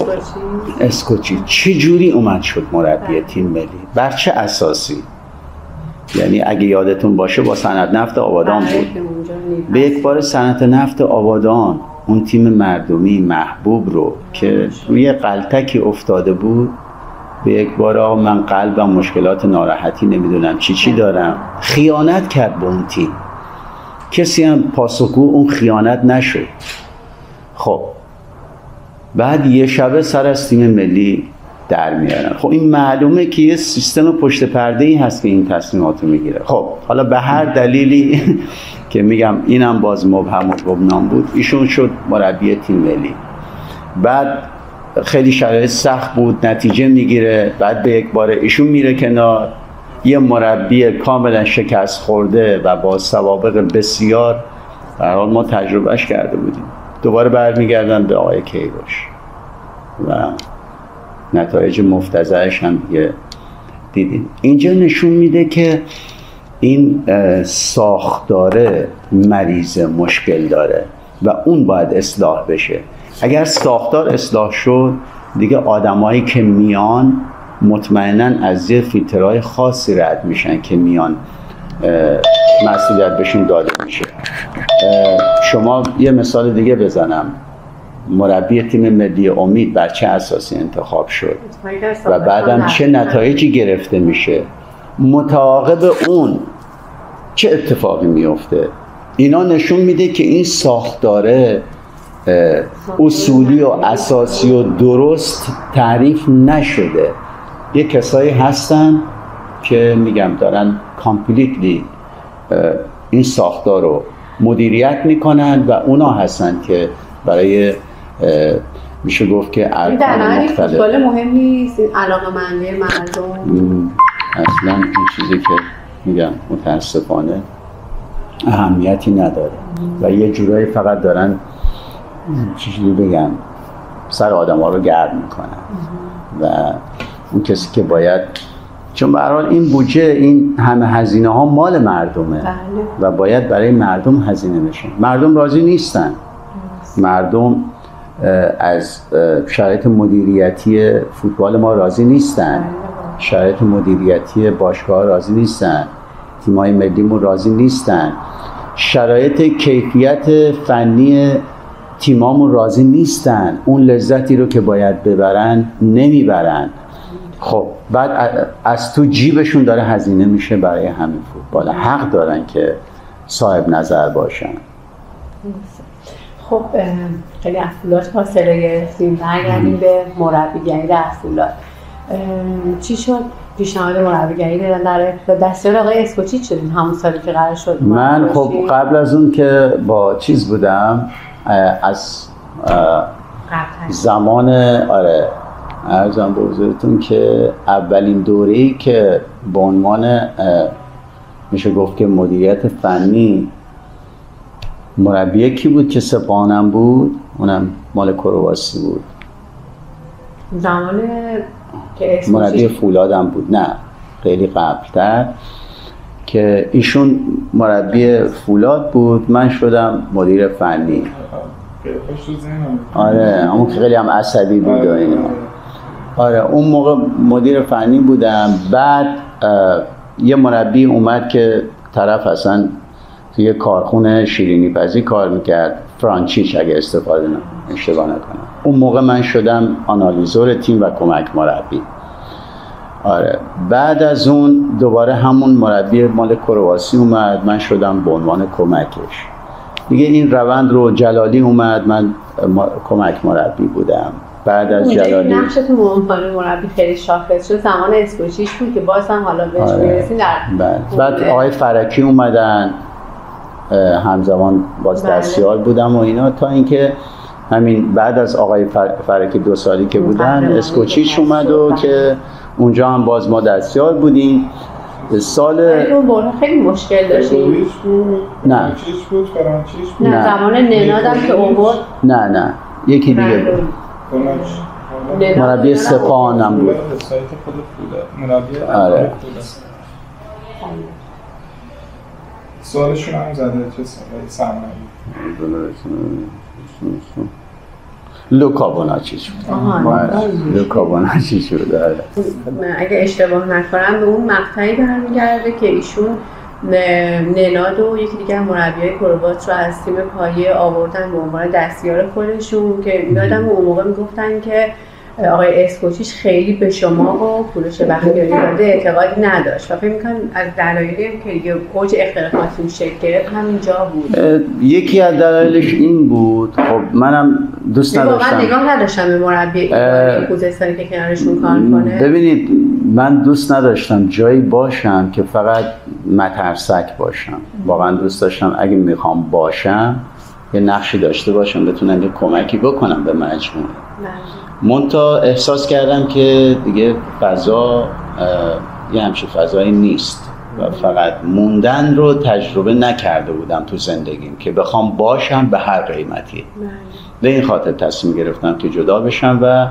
اسکوچی چه جوری اومد شد مربی تیم ملی؟ بر چه اساسی؟ یعنی اگه یادتون باشه با صنعت نفت آبادان بود، به یک بار صنعت نفت آبادان اون تیم مردمی محبوب رو که روی غلطکی افتاده بود، به یک بار من قلبم مشکلات ناراحتی نمیدونم چی دارم، خیانت کرد به اون تیم. کسی هم پاسخگو اون خیانت نشد. خب بعد یه شبه سر از تیم ملی در میارن. خب این معلومه که یه سیستم پشت پرده‌ای هست که این تصمیمات رو میگیره. خب حالا به هر دلیلی که میگم اینم باز مبهم و گمنام بود، ایشون شد مربی تیم ملی. بعد خیلی شرایط سخت بود، نتیجه میگیره، بعد به یک بار ایشون میره کنار، یه مربی کاملا شکست خورده و با سوابق بسیار، در حال ما تجربهش کرده بودیم، دوباره برمیگردن به آقای کیروش و نتایج مفتضحش هم دیگه دیدیم. اینجا نشون میده که این ساختاره مریض مشکل داره و اون باید اصلاح بشه. اگر ساختار اصلاح شد دیگه آدمایی که میان مطمئناً از یه فیلترهای خاصی رد میشن که میان مسئولیت بهشون داده میشه. شما یه مثال دیگه بزنم، مربی تیم ملی امید بر چه اساسی انتخاب شد و بعدم چه نتایجی گرفته میشه، متعاقب اون چه اتفاقی میفته. اینا نشون میده که این ساختاره اصولی و اساسی و درست تعریف نشده. یه کسایی هستن که میگم دارن کامپلیتلی این ساختار رو مدیریت میکنن و اونا هستن که برای میشه گفت که ارکان مختلف. فوتبال مهم نیست، این علاقه‌مندی مردم اصلا این چیزی که میگم متاسفانه اهمیتی نداره و یه جورایی فقط دارن چیزی بگم سر آدم ها رو گرم میکنن و اون کسی که باید، چون به هر حال این بودجه، این همه هزینه ها مال مردمه و باید برای مردم هزینه بشه. مردم راضی نیستن، مردم از شرایط مدیریتی فوتبال ما راضی نیستن، شرایط مدیریتی باشگاه راضی نیستن، تیم‌های ملیمون راضی نیستن، شرایط کیفیت فنی تیمامون راضی نیستن، اون لذتی رو که باید ببرن نمیبرن. خب بعد از تو جیبشون داره هزینه میشه برای همین فوتبال. حق دارن که صاحب نظر باشن. خب خیلی از فولاد فاصله گرفتیم، برگردیم به مربیگری در فولاد. چی شد؟ پیشنهاد مربیگری دادن در دستیار آقای اسکوچی شدیم همون سالی که قرار شد. من خب قبل از اون که با چیز بودم، از زمان عرضم به حضورتون که اولین دوره‌ای که به عنوان میشه گفت که مدیریت فنی مربی کی بود که سپاهانم بود؟ اونم مال کرواسی بود. زمان که مربی فولادم بود. نه خیلی قبلتر که ایشون مربی فولاد بود، من شدم مدیر فنی. آره اون که خیلی هم عصبی بود و اینا. آره اون موقع مدیر فنی بودم. بعد یه مربی اومد که طرف اصلا توی کارخونه شیرینی پزی کار میکرد، فرانچیش اگه اشتباه نکنم. اون موقع من شدم آنالیزور تیم و کمک مربی. آره بعد از اون دوباره همون مربی مال کرواسی اومد، من شدم به عنوان کمکش. دیگه این روند رو جلالی اومد، من کمک مربی بودم. بعد از جلالی نقشتون به عنوان مربی خیلی شاخص شد. زمان اسکوچیش بود که باز هم حالا بهش میرسیم. بعد آقای فرکی اومدن، همزمان باز دستیار بودم و اینا، تا اینکه همین بعد از آقای فرکی 2 سالی که بودن اسکوچیش اومد و که اونجا هم باز ما دستیار بودیم. سال اون خیلی مشکل داشتیم. نه بود فرانچیش بود. نه زمان ننادم که اومد. نه یکی دیگه بود. مربی سپاهانم بود. سایت خود مربی آره. سوالشون هم زده چه سرمایه لوکا بوناچیچ بود. لوکا بوناچیچ بود. اگه اشتباه نکنم به اون مقطعی برمیگرده که ایشون نناد و یکی دیگه مربیای کروات رو از تیم پایه آوردن به عنوان دستیار خودشون، که یادم اون موقع میگفتن که آقای اسکوچیش خیلی به شما و پولش بختیاری داده اعتقادی نداشت و فکر می‌کنم از دلایلی هم که یه اوج اختلافاتی شکل گرفت همینجا بود. یکی از دلایلش این بود. خب منم دوست نداشتم، واقعا نگاه نداشتم به مربی خوزستانی که کنارشون کار کنه. ببینید من دوست نداشتم جایی باشم که فقط مترسک باشم. واقعا دوست داشتم اگه میخوام باشم یه نقشی داشته باشم، بتونم یه کمکی بکنم به مجموعه. منتها احساس کردم که دیگه فضا یه همچین فضایی نیست و فقط موندن رو تجربه نکرده بودم تو زندگیم که بخوام باشم به هر قیمتی. به این خاطر تصمیم گرفتم که جدا بشم و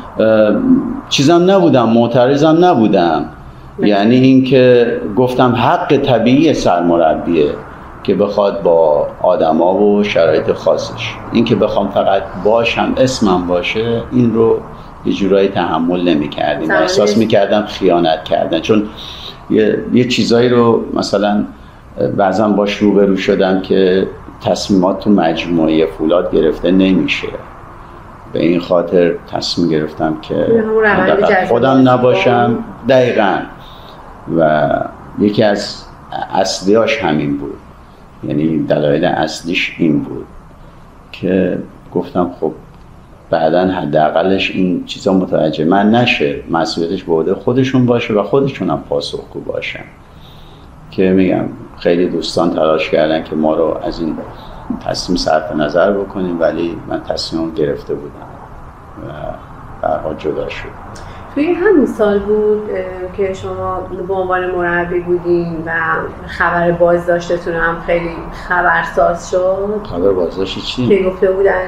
چیزم نبودم، معترضم نبودم. یعنی این که گفتم حق طبیعی سرمربیه که بخواد با آدما و شرایط خاصش، این که بخوام فقط باشم اسمم باشه، این رو یه جورایی تحمل نمی‌کردیم. احساس می‌کردم خیانت کردن، چون یه چیزایی رو مثلا بعضا باش روبرو شدم که تصمیمات تو مجموعه فولاد گرفته نمیشه. به این خاطر تصمیم گرفتم که خودم نباشم. دقیقاً. و یکی از اصلیاش همین بود، یعنی دلایل اصلیش این بود که گفتم خب بعداً حداقلش این چیزا متوجه من نشه، مسئولیتش به عهده خودشون باشه و خودشون هم پاسخگو باشن. که میگم خیلی دوستان تلاش کردن که ما رو از این تصمیم صرف نظر بکنیم، ولی من تصمیم گرفته بودم و در حال جدا شد. توی همین سال بود که شما به عنوان مربی بودین و خبر بازداشتتون هم خیلی خبرساز شد. خبر بازداشت چی؟ که گفته بودن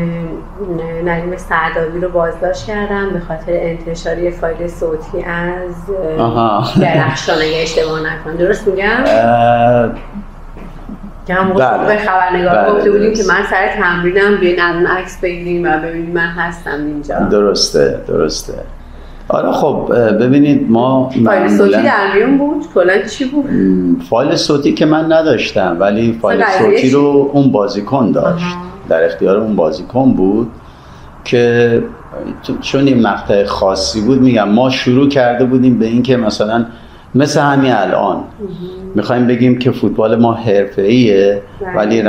ندیم سعداوی رو بازداشت کردن به خاطر انتشار یه فایل صوتی از درخشان، اگه اشتباه نکنم. درست میگم؟ که هم موقع خبرنگار گفته بودیم که من سر تمرینم بیاین الان عکس بگیریم و ببینید من هستم اینجا. درسته. آره خب ببینید ما فایل صوتی در میون بود؟ کلا چی بود؟ فایل صوتی که من نداشتم، ولی فایل صوتی رو اون بازیکن داشت. در اختیار اون بازیکن بود که چون این مقطع خاصی بود، میگم ما شروع کرده بودیم به این که مثلا مثل همین الان میخوایم بگیم که فوتبال ما حرفه‌ایه، ولی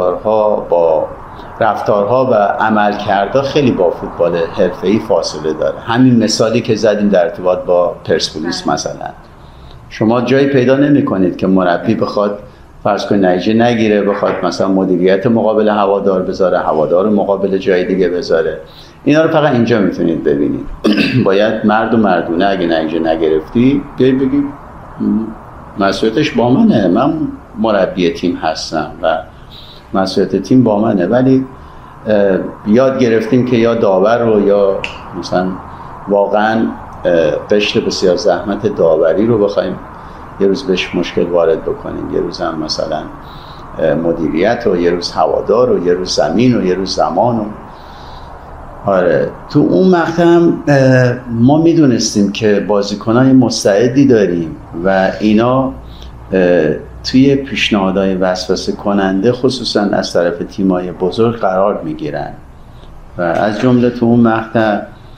رفتارها و عملکردها خیلی با فوتبال حرفه‌ای فاصله داره. همین مثالی که زدیم در ارتباط با پرسپولیس مثلا، شما جایی پیدا نمی‌کنید که مربی بخواد فرض کنید نتیجه نگیره، بخواد مثلا مدیریت مقابل هوادار بذاره، هوادار مقابل جای دیگه بذاره. اینا رو فقط اینجا میتونید ببینید. باید مرد و مردونه اگه نتیجه نگرفتی بیای بگی مسئولیتش با منه، من مربی تیم هستم و مسئولیت تیم با منه، ولی یاد گرفتیم که یا داور رو یا مثلا واقعا قشر بسیار زحمت داوری رو بخوایم یه روز بهش مشکل وارد بکنیم، یه روز هم مثلا مدیریت و یه روز هوادار و یه روز زمین و یه روز زمان و آره. تو اون مقطع هم ما میدونستیم که بازیکنای مستعدی داریم و اینا توی پیشنهادهای وسوسه کننده خصوصا از طرف تیمای بزرگ قرار میگیرن و از جمله تو اون مقطع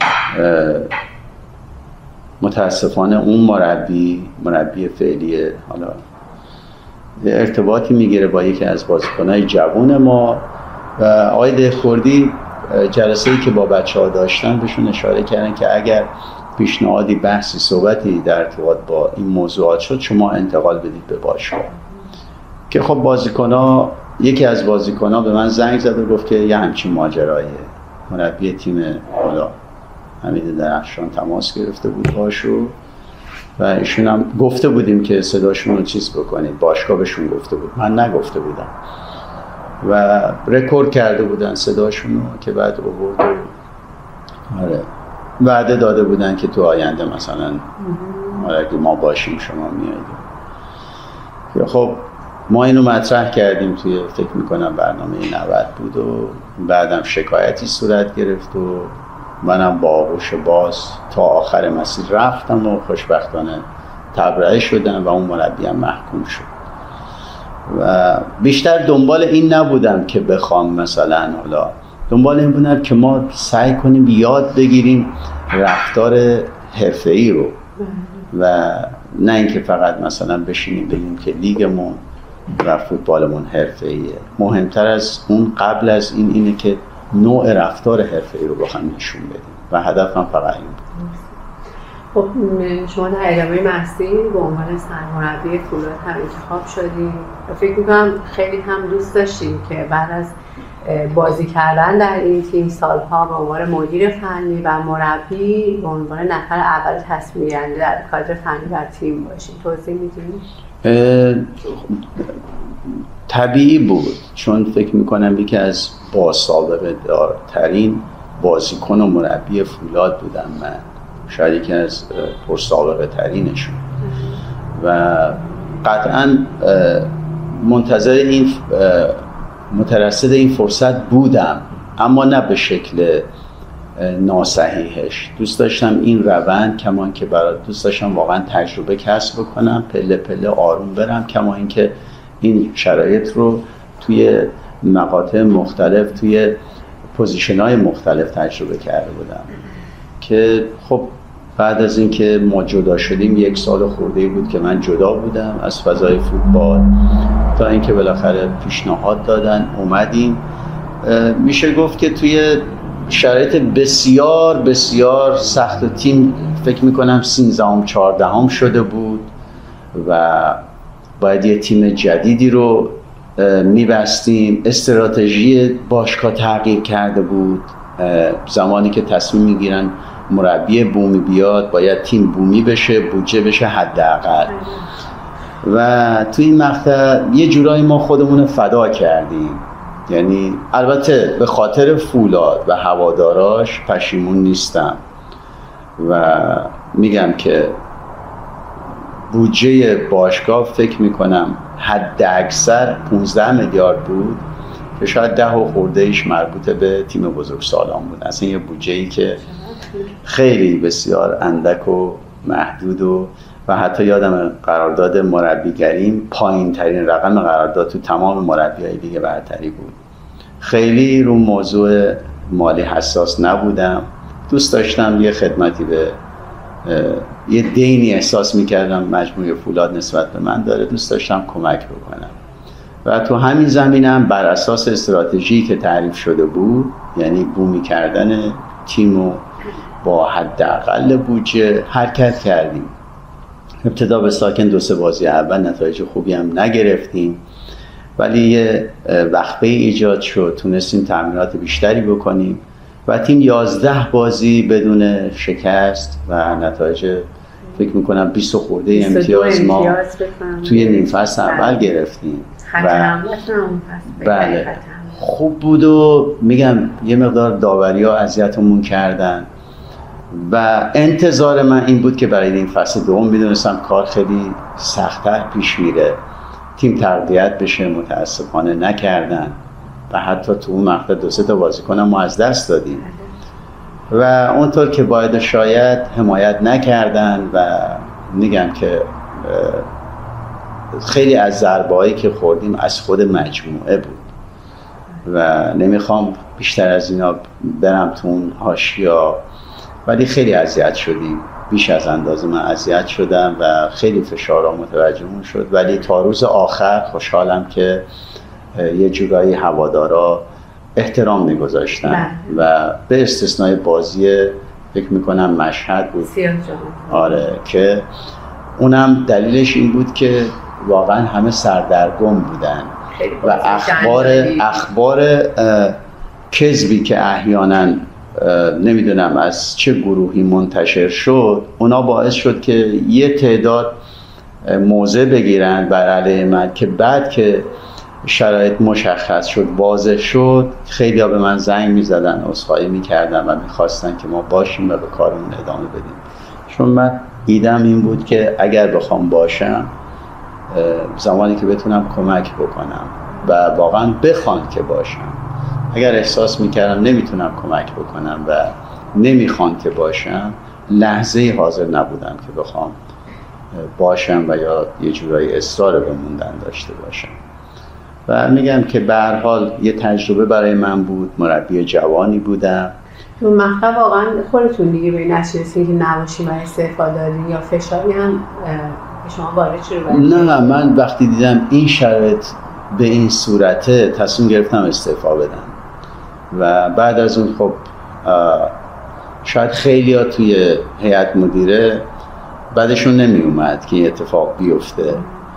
متاسفانه اون مربی فعلی حالا ارتباطی میگیره با یکی از بازیکنای جوان ما و آقای دهخوردی جلسه‌ای که با بچه‌ها داشتن بهشون اشاره کردن که اگر پیشنهادی بحثی صحبتی در ارتباط با این موضوعات شد شما انتقال بدید به باشگاه. که خب یکی از بازیکن‌ها به من زنگ زد و گفت که یه همچین ماجراییه. مربی تیم حالا حمید درخشان تماس گرفته بود باشو و ایشون هم گفته بودیم که صداشون رو چیز بکنید، باشگاه بهشون گفته بود، من نگفته بودم و رکورد کرده بودن صداشون رو که بعد آورد و آره وعده داده بودن که تو آینده مثلا اگه ما باشیم شما میایید. خب ما اینو مطرح کردیم توی فکر میکنم برنامه 90 بود و بعدم شکایتی صورت گرفت و منم با آغوش باز تا آخر مسیر رفتم و خوشبختانه تبرئه شدم و اون مربی هم محکوم شد و بیشتر دنبال این نبودم که بخوام مثلا حالا دنبال این بودم که ما سعی کنیم یاد بگیریم رفتار حرفه‌ای رو و نه اینکه فقط مثلا بشینیم بگیم که لیگمون و فوتبالمون حرفه‌ایه. مهمتر از اون قبل از این اینه که نوع رفتار حرفه‌ای رو بخوایم نشون بدیم و هدفم فقط این بود. خب شما در ادامه مسیر به عنوان سرمربی فولاد هم انتخاب شدیم و فکر می‌کنم خیلی هم دوست داشتیم که بعد از بازی کردن در این تیم سالها به عنوان مدیر فنی و مربی به عنوان نفر اول تصمیم گیرنده در کادر فنی در تیم باشیم. توضیح میدیم؟ طبیعی بود چون فکر میکنم یکی از باسابقه دارترین بازیکن و مربی فولاد بودم من، شاید یکی از پرسابقه ترینشون و قطعا منتظر این مترصد این فرصت بودم اما نه به شکل ناصحیحش. دوست داشتم این روند کمان که دوست داشتم واقعا تجربه کسب بکنم، پله پله آروم برم، کما اینکه این شرایط رو توی مقاطع مختلف توی پوزیشن‌های مختلف تجربه کرده بودم که خب بعد از اینکه ما جدا شدیم 1 سال خورده‌ای بود که من جدا بودم از فضای فوتبال تا اینکه بالاخره پیشنهاد دادن اومدیم. میشه گفت که توی شرایط بسیار بسیار سخت و تیم فکر میکنم 13ام 14ام شده بود و باید یه تیم جدیدی رو میبستیم. استراتژی باشگاه تغییر کرده بود. زمانی که تصمیم میگیرن مربی بومی بیاد باید تیم بومی بشه، بودجه بشه حداقل و توی این مقطع یه جورایی ما خودمون فدا کردیم. یعنی البته به خاطر فولاد و هواداراش پشیمون نیستم و میگم که بودجه باشگاه فکر میکنم حد اکثر 15 میلیارد بود که شاید 10 و خورده ایش مربوط به تیم بزرگسالان بود. اصلا یه بودجه‌ای که خیلی بسیار اندک و محدود و حتی یادم قرارداد مربیگریم پایین ترین رقم قرارداد تو تمام مربیای لیگ برتری بود. خیلی رو موضوع مالی حساس نبودم. دوست داشتم یه خدمتی به یه دینی احساس میکردم مجموعه فولاد نسبت به من داره، دوست داشتم کمک بکنم و تو همین زمینم بر اساس استراتژی که تعریف شده بود، یعنی بومی کردن تیمو با حداقل بودجه حرکت کردیم. ابتدا به ساکن 2-3 بازی اول نتایج خوبی هم نگرفتیم ولی یه وقفه ایجاد شد، تونستیم تمرینات بیشتری بکنیم و تیم 11 بازی بدون شکست و نتایج فکر میکنم 20 خورده امتیاز ما توی نیم فصل اول گرفتیم خط حملتون هم هست. بله خوب بود و میگم یه مقدار داوری ها اذیتمون کردن و انتظار من این بود که برای این فصل دوم میدونستم کار خیلی سخت‌تر پیش میره، تیم تقویت بشه. متاسفانه نکردن و حتی تو اون مقطع 2-3 تا بازیکن ما از دست دادیم و اونطور که باید شاید حمایت نکردن و میگم که خیلی از ضربه‌هایی که خوردیم از خود مجموعه بود و نمیخوام بیشتر از اینا برم تو اون حاشیه، ولی خیلی اذیت شدیم، بیش از اندازه من اذیت شدم و خیلی فشارها متوجهمون شد. ولی تا روز آخر خوشحالم که یه جورایی هوادارا احترام میگذاشتن و به استثنای بازی فکر میکنم مشهد بود آره که اونم دلیلش این بود که واقعا همه سردرگم بودن و اخبار کذبی که احیانا نمیدونم از چه گروهی منتشر شد، اونا باعث شد که یه تعداد موضع بگیرن بر علیه من که بعد که شرایط مشخص شد واضح شد خیلی ها به من زنگ میزدن، عذرخواهی میکردن و میخواستن که ما باشیم و به کارمون ادامه بدیم. چون من ایدم این بود که اگر بخوام باشم زمانی که بتونم کمک بکنم و واقعا بخوام که باشم. اگر احساس میکردم نمیتونم کمک بکنم و نمیخوام که باشم، لحظه حاضر نبودم که بخوام باشم و یا یه جورایی اصرار به موندن داشته باشم. و میگم که به هر حال یه تجربه برای من بود، مربی جوانی بودم. تو مقطع واقعا خودتون دیگه به این نتیجه که نباشیم و استعفا دادین یا فشاری هم به شما وارد شده؟ نه من وقتی دیدم این شرایط به این صورته تصمیم گرفتم استعفا بدم و بعد از اون خب شاید خیلی ها توی هیئت مدیره بعدشون نمی اومد که این اتفاق بیفته،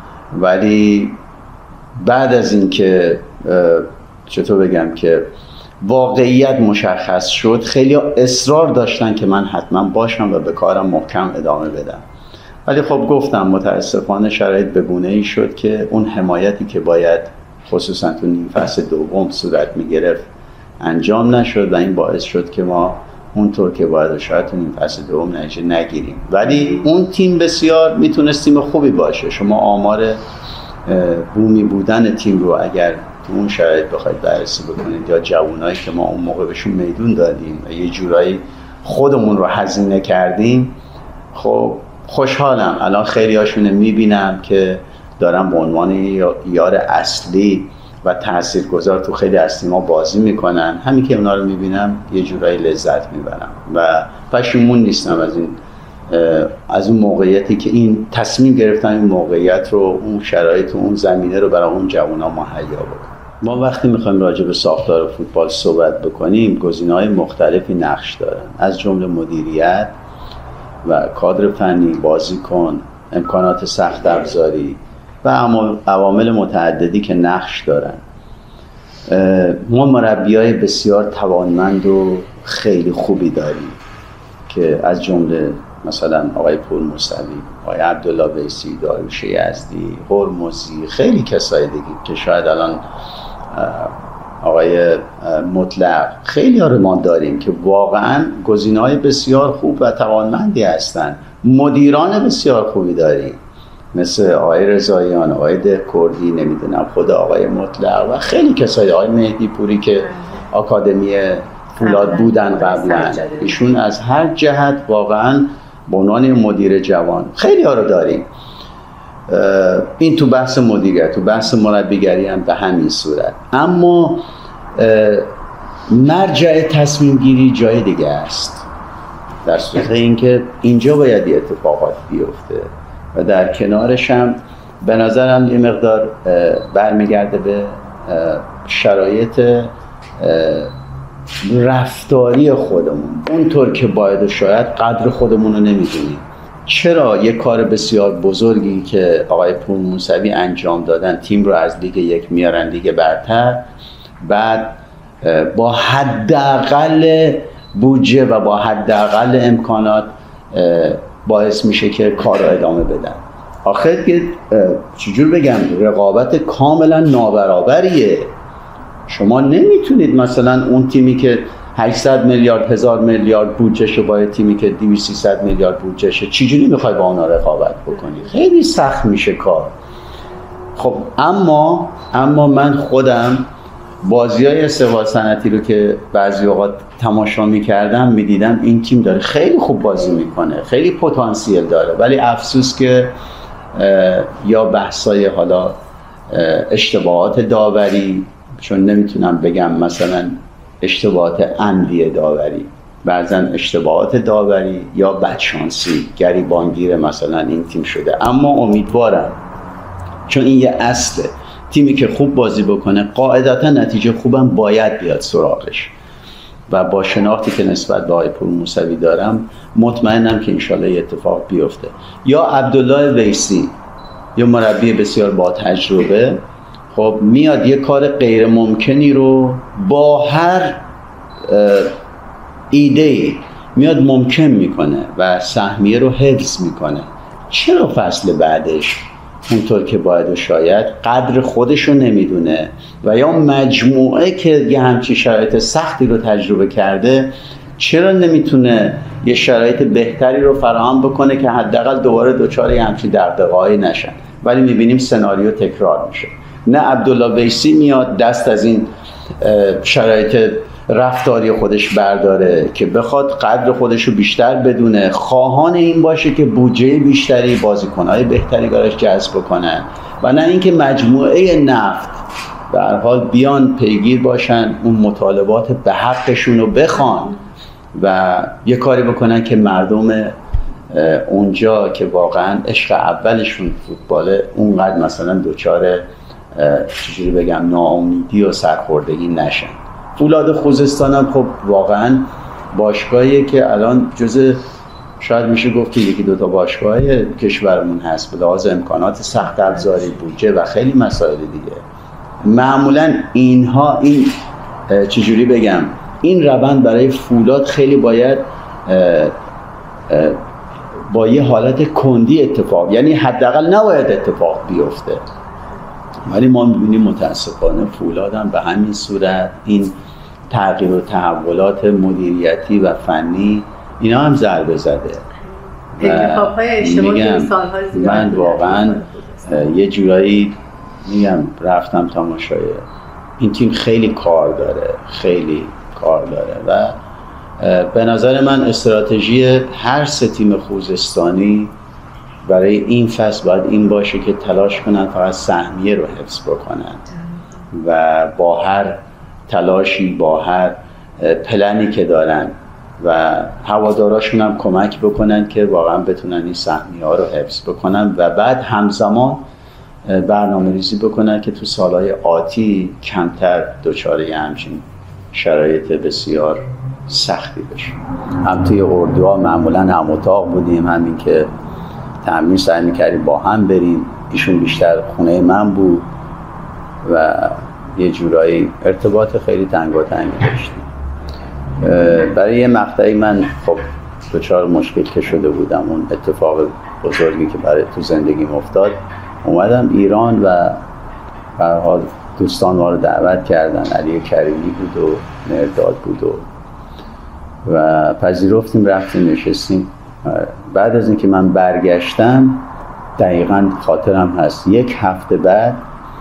ولی بعد از این که چطور بگم که واقعیت مشخص شد خیلی ها اصرار داشتن که من حتما باشم و به کارم محکم ادامه بدم. ولی خب گفتم متاسفانه شرایط به گونه‌ای شد که اون حمایتی که باید خصوصا تو نیم فصل دوم صورت می‌گرفت انجام نشد و این باعث شد که ما اونطور که باید شاید تو نیم فصل دوم نتیجه نگیریم. ولی اون تیم بسیار میتونست تیم خوبی باشه. شما آمار بومی بودن تیم رو اگر تو اون شرایط بخواید بررسی بکنید یا جوانایی که ما اون موقع بهشون میدون دادیم و یه جورایی خودمون رو هزینه کردیم، خب خوشحالم الان خیلی هاشون میبینم که دارم به عنوان یار اصلی و تاثیرگذار تو خیلی از تیم‌ها بازی میکنن. همین که اونا رو میبینم یه جورایی لذت میبرم و پشیمون نیستم از اون موقعیتی که این تصمیم گرفتم این موقعیت رو، اون شرایط و اون زمینه رو برای اون جوونا مهیا بکنم. ما وقتی میخوایم راجع به ساختار فوتبال صحبت بکنیم گزینه‌های مختلفی نقش دارن، از جمله مدیریت و کادر فنی، بازیکن، امکانات سخت افزاری و عوامل متعددی که نقش دارن. ما مربیای بسیار توانمند و خیلی خوبی داریم که از جمله مثلا آقای پور موسوی، آقای عبدالله بیسی، داریوش یزدی، هرمزی، خیلی کسای دیگه که شاید الان آقای مطلق، خیلی ها رو ما داریم که واقعا گزینه‌های بسیار خوب و توانمندی هستن. مدیران بسیار خوبی داریم مثل آقای رضاییان، آقای دهکردی، نمیدونم خود آقای مطلق و خیلی کسای، آقای مهدی پوری که آکادمی فولاد بودن قبلا. ایشون از هر جهت واقعا به عنوان مدیر جوان خیلی ها رو داریم. این تو بحث مدیریت، تو بحث مربیگری هم به همین صورت. اما مرجع تصمیم گیری جای دیگه است، در صورت اینکه اینجا باید یه اتفاقات بیفته و در کنارش هم به نظرم یه مقدار برمیگرده به شرایط رفتاری خودمون. اونطور که باید شاید قدر خودمون رو نمیدونیم. چرا یک کار بسیار بزرگی که آقای پور موسوی انجام دادن، تیم رو از لیگ 1 میارن لیگ برتر، بعد با حداقل بودجه و با حداقل امکانات باعث میشه که کار رو ادامه بدن. آخه چجور بگم، رقابت کاملا نابرابریه. شما نمیتونید مثلا اون تیمی که 800 میلیارد 1000 میلیارد بودجهشه با تیمی که 200-300 میلیارد بودجهشه چجوری میخوای با اونا رقابت بکنید؟ خیلی سخت میشه کار. خب اما من خودم بازی‌های استقلال صنعتی رو که بعضی اوقات تماشا می‌کردم می‌دیدم این تیم داره خیلی خوب بازی می‌کنه، خیلی پتانسیل داره، ولی افسوس که یا بحث‌های حالا اشتباهات داوری، چون نمیتونم بگم مثلا اشتباهات عمدی داوری، بعضا اشتباهات داوری یا بدشانسی گریبانگیر مثلا این تیم شده. اما امیدوارم، چون این یه اصله، تیمی که خوب بازی بکنه قاعدتا نتیجه خوبم باید بیاد سراغش و با شناختی که نسبت به آقای پور موسوی دارم مطمئنم که انشالله یه اتفاق بیفته. یا عبدالله ویسی، یا مربی بسیار با تجربه، خب میاد یه کار غیر ممکنی رو با هر ایده‌ای میاد ممکن میکنه و سهمیه رو حفظ میکنه. چرا فصل بعدش اونطور که باید و شاید قدر خودش رو نمیدونه و یا مجموعه که یه همچین شرایط سختی رو تجربه کرده چرا نمیتونه یه شرایط بهتری رو فراهم بکنه که حداقل دوباره دچار یه همچین دغدغه‌ای نشن؟ ولی میبینیم سناریو تکرار میشه. نه عبدالله ویسی میاد دست از این شرایط رفتاری خودش برداره که بخواد قدر خودش رو بیشتر بدونه، خواهان این باشه که بودجه بیشتری، بازیکن‌های بهتری براش جذب کنن، و نه اینکه مجموعه نفت به هر حال بیان پیگیر باشن اون مطالبات به حقشون رو بخوان و یه کاری بکنن که مردم اونجا که واقعا عشق اولشون فوتباله اونقدر مثلا دوچار چجوری بگم ناامیدی و سرخوردگی نشن. فولاد خوزستان هم خب واقعا باشگاهیه که الان جزء شاید میشه گفت که یکی دوتا باشگاه کشورمون هست به لحاظ امکانات سخت افزاری، بودجه و خیلی مسائل دیگه. معمولا این چجوری بگم این روند برای فولاد خیلی باید با یه حالت کندی اتفاق، یعنی حداقل نباید اتفاق بیفته. ولی ما می‌بینیم متاسفانه فولاد هم به همین صورت این تغییر و تحولات مدیریتی و فنی اینا هم ضربه زده. اتفاقهای اشتباهی که سال‌ها زیاد من واقعا یه جورایی میگم رفتم تماشای این تیم، خیلی کار داره و به نظر من استراتژی هر سه تیم خوزستانی برای این فصل باید این باشه که تلاش کنن فقط سهمیه رو حفظ بکنن و با هر تلاشی، با هر پلنی که دارن و هواداراشون هم کمک بکنن که واقعا بتونن این سهمیه ها رو حفظ بکنن و بعد همزمان برنامه ریزی بکنن که تو سالهای آتی کمتر دچار همچین شرایط بسیار سختی بشه. هم توی اردوها معمولا هم اتاق بودیم، همین که تمرین سعی می‌کردیم با هم بریم، ایشون بیشتر خونه من بود و یه جورایی ارتباط خیلی تنگاتنگی داشتیم. برای یه مقطعی من خب دچار مشکل که شده بودم، اون اتفاق بزرگی که برای تو زندگیم افتاد، اومدم ایران و به هر حال دوستان ما رو دعوت کردن، علی کریمی بود و مرداد بود و پذیرفتیم، رفتیم نشستیم. بعد از اینکه من برگشتم دقیقاً خاطرم هست 1 هفته بعد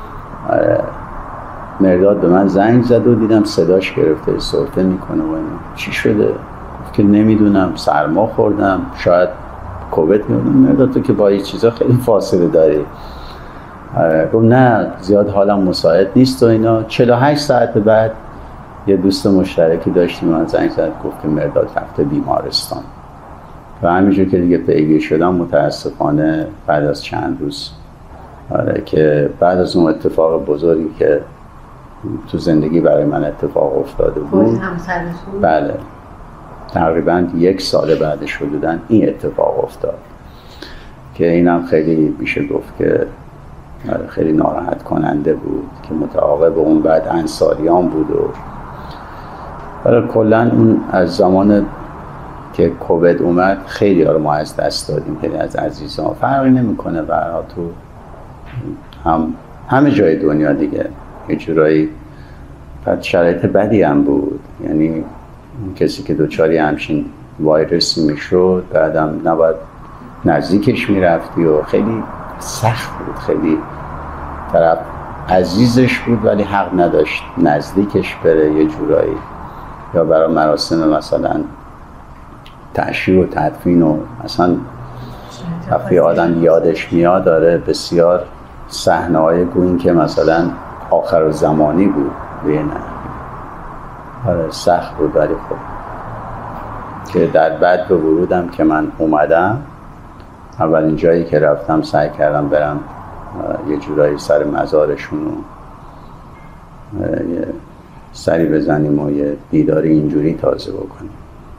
مرداد به من زنگ زد و دیدم صداش گرفته سرفه میکنه و چی شده؟ گفت که نمیدونم، سرما خوردم، شاید کووید میدونم. مرداد تو که با این چیزا خیلی فاصله داری. گفت نه زیاد حالم مساعد نیست و اینا. 48 ساعت بعد یه دوست مشترکی داشتیم من زنگ زد گفت که مرداد رفته بیمارستان و همینجور که دیگه پیگیر شدم متاسفانه بعد از چند روز که بعد از اون اتفاق بزرگی که تو زندگی برای من اتفاق افتاده بود، بله تقریبا 1 سال بعدش حدوداً این اتفاق افتاد که اینم خیلی میشه گفت که خیلی ناراحت کننده بود که متعاقب اون بعد انصاریان بود و برای کلن اون از زمان که کووید اومد خیلی ها رو ما از دست دادیم، خیلی از عزیزان. فرقی نمیکنه برای تو همه جای دنیا دیگه یه جورایی شرایط بدی هم بود. یعنی کسی که دوچاری همچین وایرسی میشد بعدم نباید نزدیکش میرفتی و خیلی سخت بود. خیلی طرف عزیزش بود ولی حق نداشت نزدیکش بره یه جورایی، یا برای مراسم مثلا تعشیق و تدفین و مثلا وقتی آدم یادش میاد داره بسیار صحنه‌های گویی که مثلا آخر زمانی بود به نه. آره سخت بود. ولی خب که در بعد به ورودم که من اومدم اولین جایی که رفتم سعی کردم برم یه جورایی سر مزارشون رو یه سری بزنیم و یه دیداری اینجوری تازه بکنیم.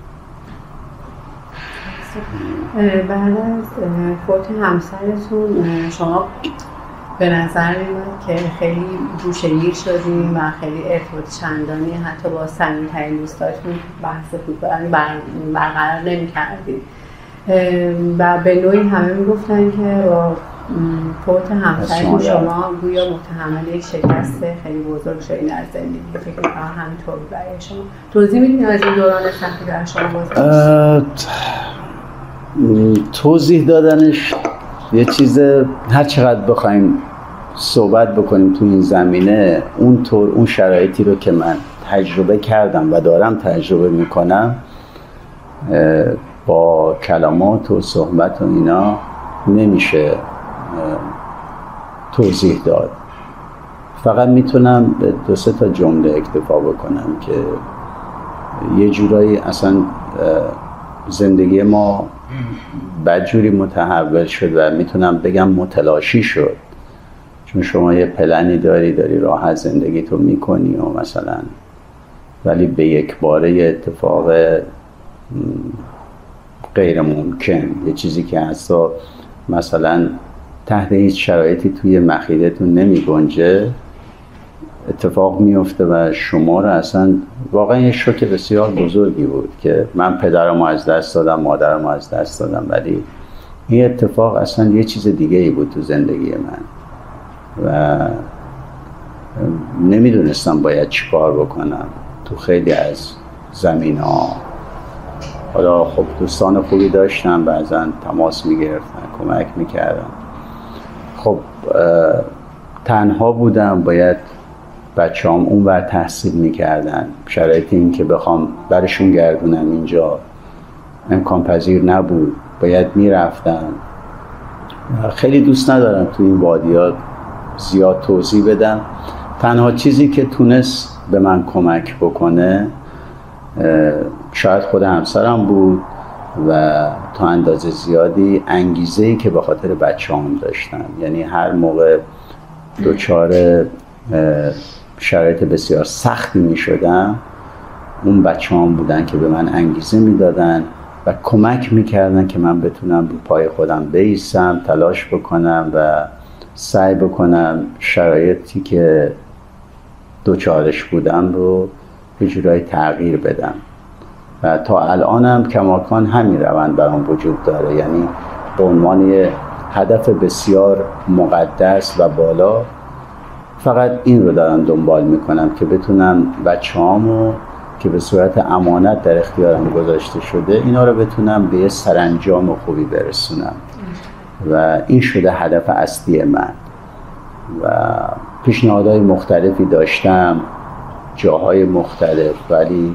بعد از فوت همسرتون شما به نظر میاد که خیلی گوشه‌گیر شدیم و خیلی ارتباط چندانی حتی با صمیمی‌ترین دوستاتون بحث فوتبال برقرار نمی‌کردید و به نوعی همه میگفتن که با فوت همسرتون شما گویا متحمل یک شکست خیلی بزرگ شدین در زندگی. فکر می‌کنم همینطور برای شما. توضیح میدین از این دوران سختی در شما گذشت؟ توضیح دادنش یه چیز هر چقدر بخوایم صحبت بکنیم تو این زمینه اون شرایطی رو که من تجربه کردم و دارم تجربه میکنم با کلمات و صحبت و اینا نمیشه توضیح داد. فقط میتونم به 2-3 تا جمله اکتفا بکنم که یه جورایی اصلا زندگی ما بدجوری متحول شد و میتونم بگم متلاشی شد، چون شما یه پلنی داری راحت زندگیتو میکنی و مثلا ولی به یک باره یه اتفاق غیر ممکن، یه چیزی که حتی مثلا تحت هیچ شرایطی توی مخیلتون نمی گنجه اتفاق میفته و شما رو اصلا واقعا یه شوک بسیار بزرگی بود که من پدرمو از دست دادم، مادرمو از دست دادم، ولی این اتفاق اصلا یه چیز دیگه ای بود تو زندگی من و نمیدونستم باید چی کار بکنم تو خیلی از زمین ها. حالا خب دوستان خوبی داشتم، بعضا تماس میگرفتن، کمک میکردن. خب تنها بودم، باید بچه هم اون ور تحصیل میکردن، شرایط این که بخوام برشون گردونم اینجا امکان پذیر نبود، باید میرفتم. خیلی دوست ندارم تو این وادیات زیاد توضیح بدم. تنها چیزی که تونست به من کمک بکنه شاید خود همسرم بود و تا اندازه زیادی انگیزه‌ای که به خاطر بچه هم داشتم. یعنی هر موقع دوچار شرایط بسیار سختی می شدم اون بچه هم بودن که به من انگیزه می دادن و کمک می کردن که من بتونم رو پای خودم بایستم، تلاش بکنم و سعی بکنم شرایطی که دوچارش بودم رو به جورایی تغییر بدم و تا الانم کماکان همین روند برام وجود داره. یعنی به عنوان یه هدف بسیار مقدس و بالا فقط این رو دارم دنبال میکنم که بتونم بچه‌هامو که به صورت امانت در اختیارم گذاشته شده اینا رو بتونم به یه سرانجام خوبی برسونم و این شده هدف اصلی من. و پیشنهادهای مختلفی داشتم جاهای مختلف، ولی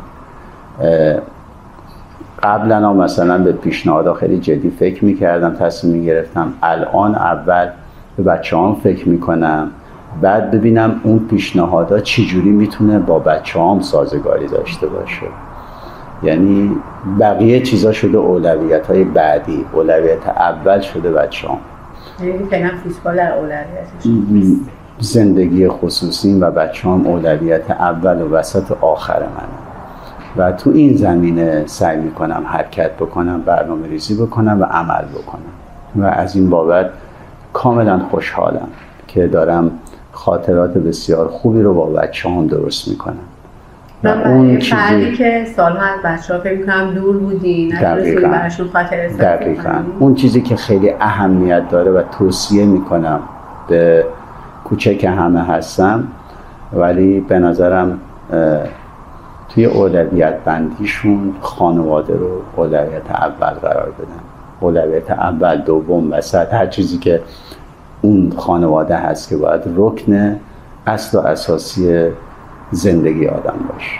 قبلا مثلا به پیشنهادها خیلی جدی فکر میکردم، تصمیم میگرفتم. الان اول به بچه‌هام فکر میکنم، بعد ببینم اون پیشنهادها چجوری میتونه با بچه‌هام سازگاری داشته باشه. یعنی بقیه چیزا شده اولویت‌های بعدی، اولویت اول شده بچه‌هام. یعنی فعلا فوتبال در اولویتش زندگی خصوصیم و بچه‌هام اولویت اول و وسط آخر منه و تو این زمینه سعی میکنم حرکت بکنم، برنامه ریزی بکنم و عمل بکنم و از این بابت کاملا خوشحالم که دارم خاطرات بسیار خوبی رو با بچه‌هام درست میکنم اون فردی که سالها از بچه‌ها فکر می‌کنم دور بودی نتونستی براشون خاطره سازی کنی. اون چیزی که خیلی اهمیت داره و توصیه میکنم به کوچک همه هستم، ولی به نظرم توی اولویت بندیشون خانواده رو اولویت اول قرار بدن. اولویت اول، دوم، وسط، هر چیزی که اون خانواده هست که باید رکن اصل و اساسی زندگی آدم باشه.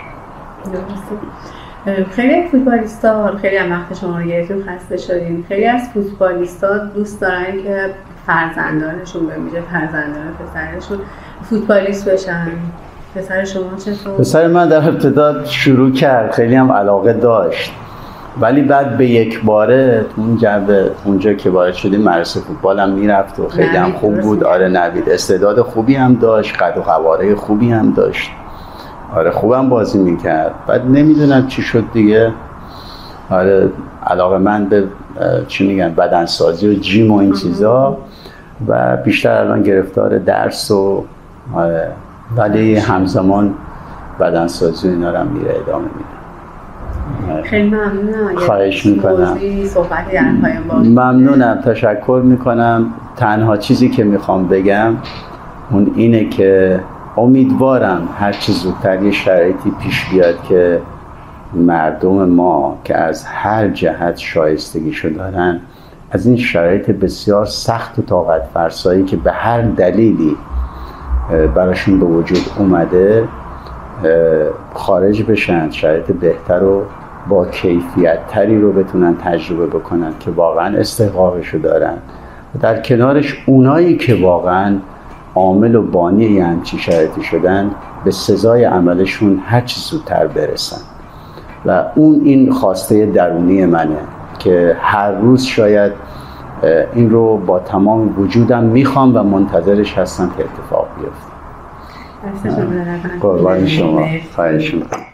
خیلی فوتبالیستا، خیلی هم وقت شما رو گرفتیم خسته شدیم، خیلی از فوتبالیستا دوست دارن که فرزندانشون، به ویژه فرزندان پسرشون فوتبالیست بشن. پسر شما چطور؟ پسر من در ابتدا شروع کرد، خیلی هم علاقه داشت، ولی بعد به یک باره اونجا که وارد شدیم مدرسه فوتبال هم میرفت و خیلی هم خوب بود. آره نوید استعداد خوبی هم داشت، قد و قواره خوبی هم داشت، آره خوبم بازی میکرد. بعد نمیدونم چی شد دیگه، آره علاقه من به چی میگن بدنسازی و جیم و این چیزا و بیشتر الان گرفتار درس و آره، ولی همزمان بدنسازی و اینا رو هم میره ادامه میده. خیلی ممنونم. خواهش میکنم. صحبتی در پایان باشه. ممنونم، تشکر میکنم. تنها چیزی که میخوام بگم اون اینه که امیدوارم هر چه زودتر یه شرایطی پیش بیاد که مردم ما که از هر جهت شایستگیشو دارن از این شرایط بسیار سخت و طاقت فرسایی که به هر دلیلی براشون به وجود اومده خارج بشن، شرایط بهتر و با کیفیت تری رو بتونن تجربه بکنن که واقعا استحقاقشو دارن و در کنارش اونایی که واقعا عامل و بانی یه همچین شرایطی شدن به سزای عملشون هر چی زودتر برسن و این خواسته درونی منه که هر روز شاید این رو با تمام وجودم میخوام و منتظرش هستم که اتفاق بیفته. قربان قربان شما. خواهش می‌کنم.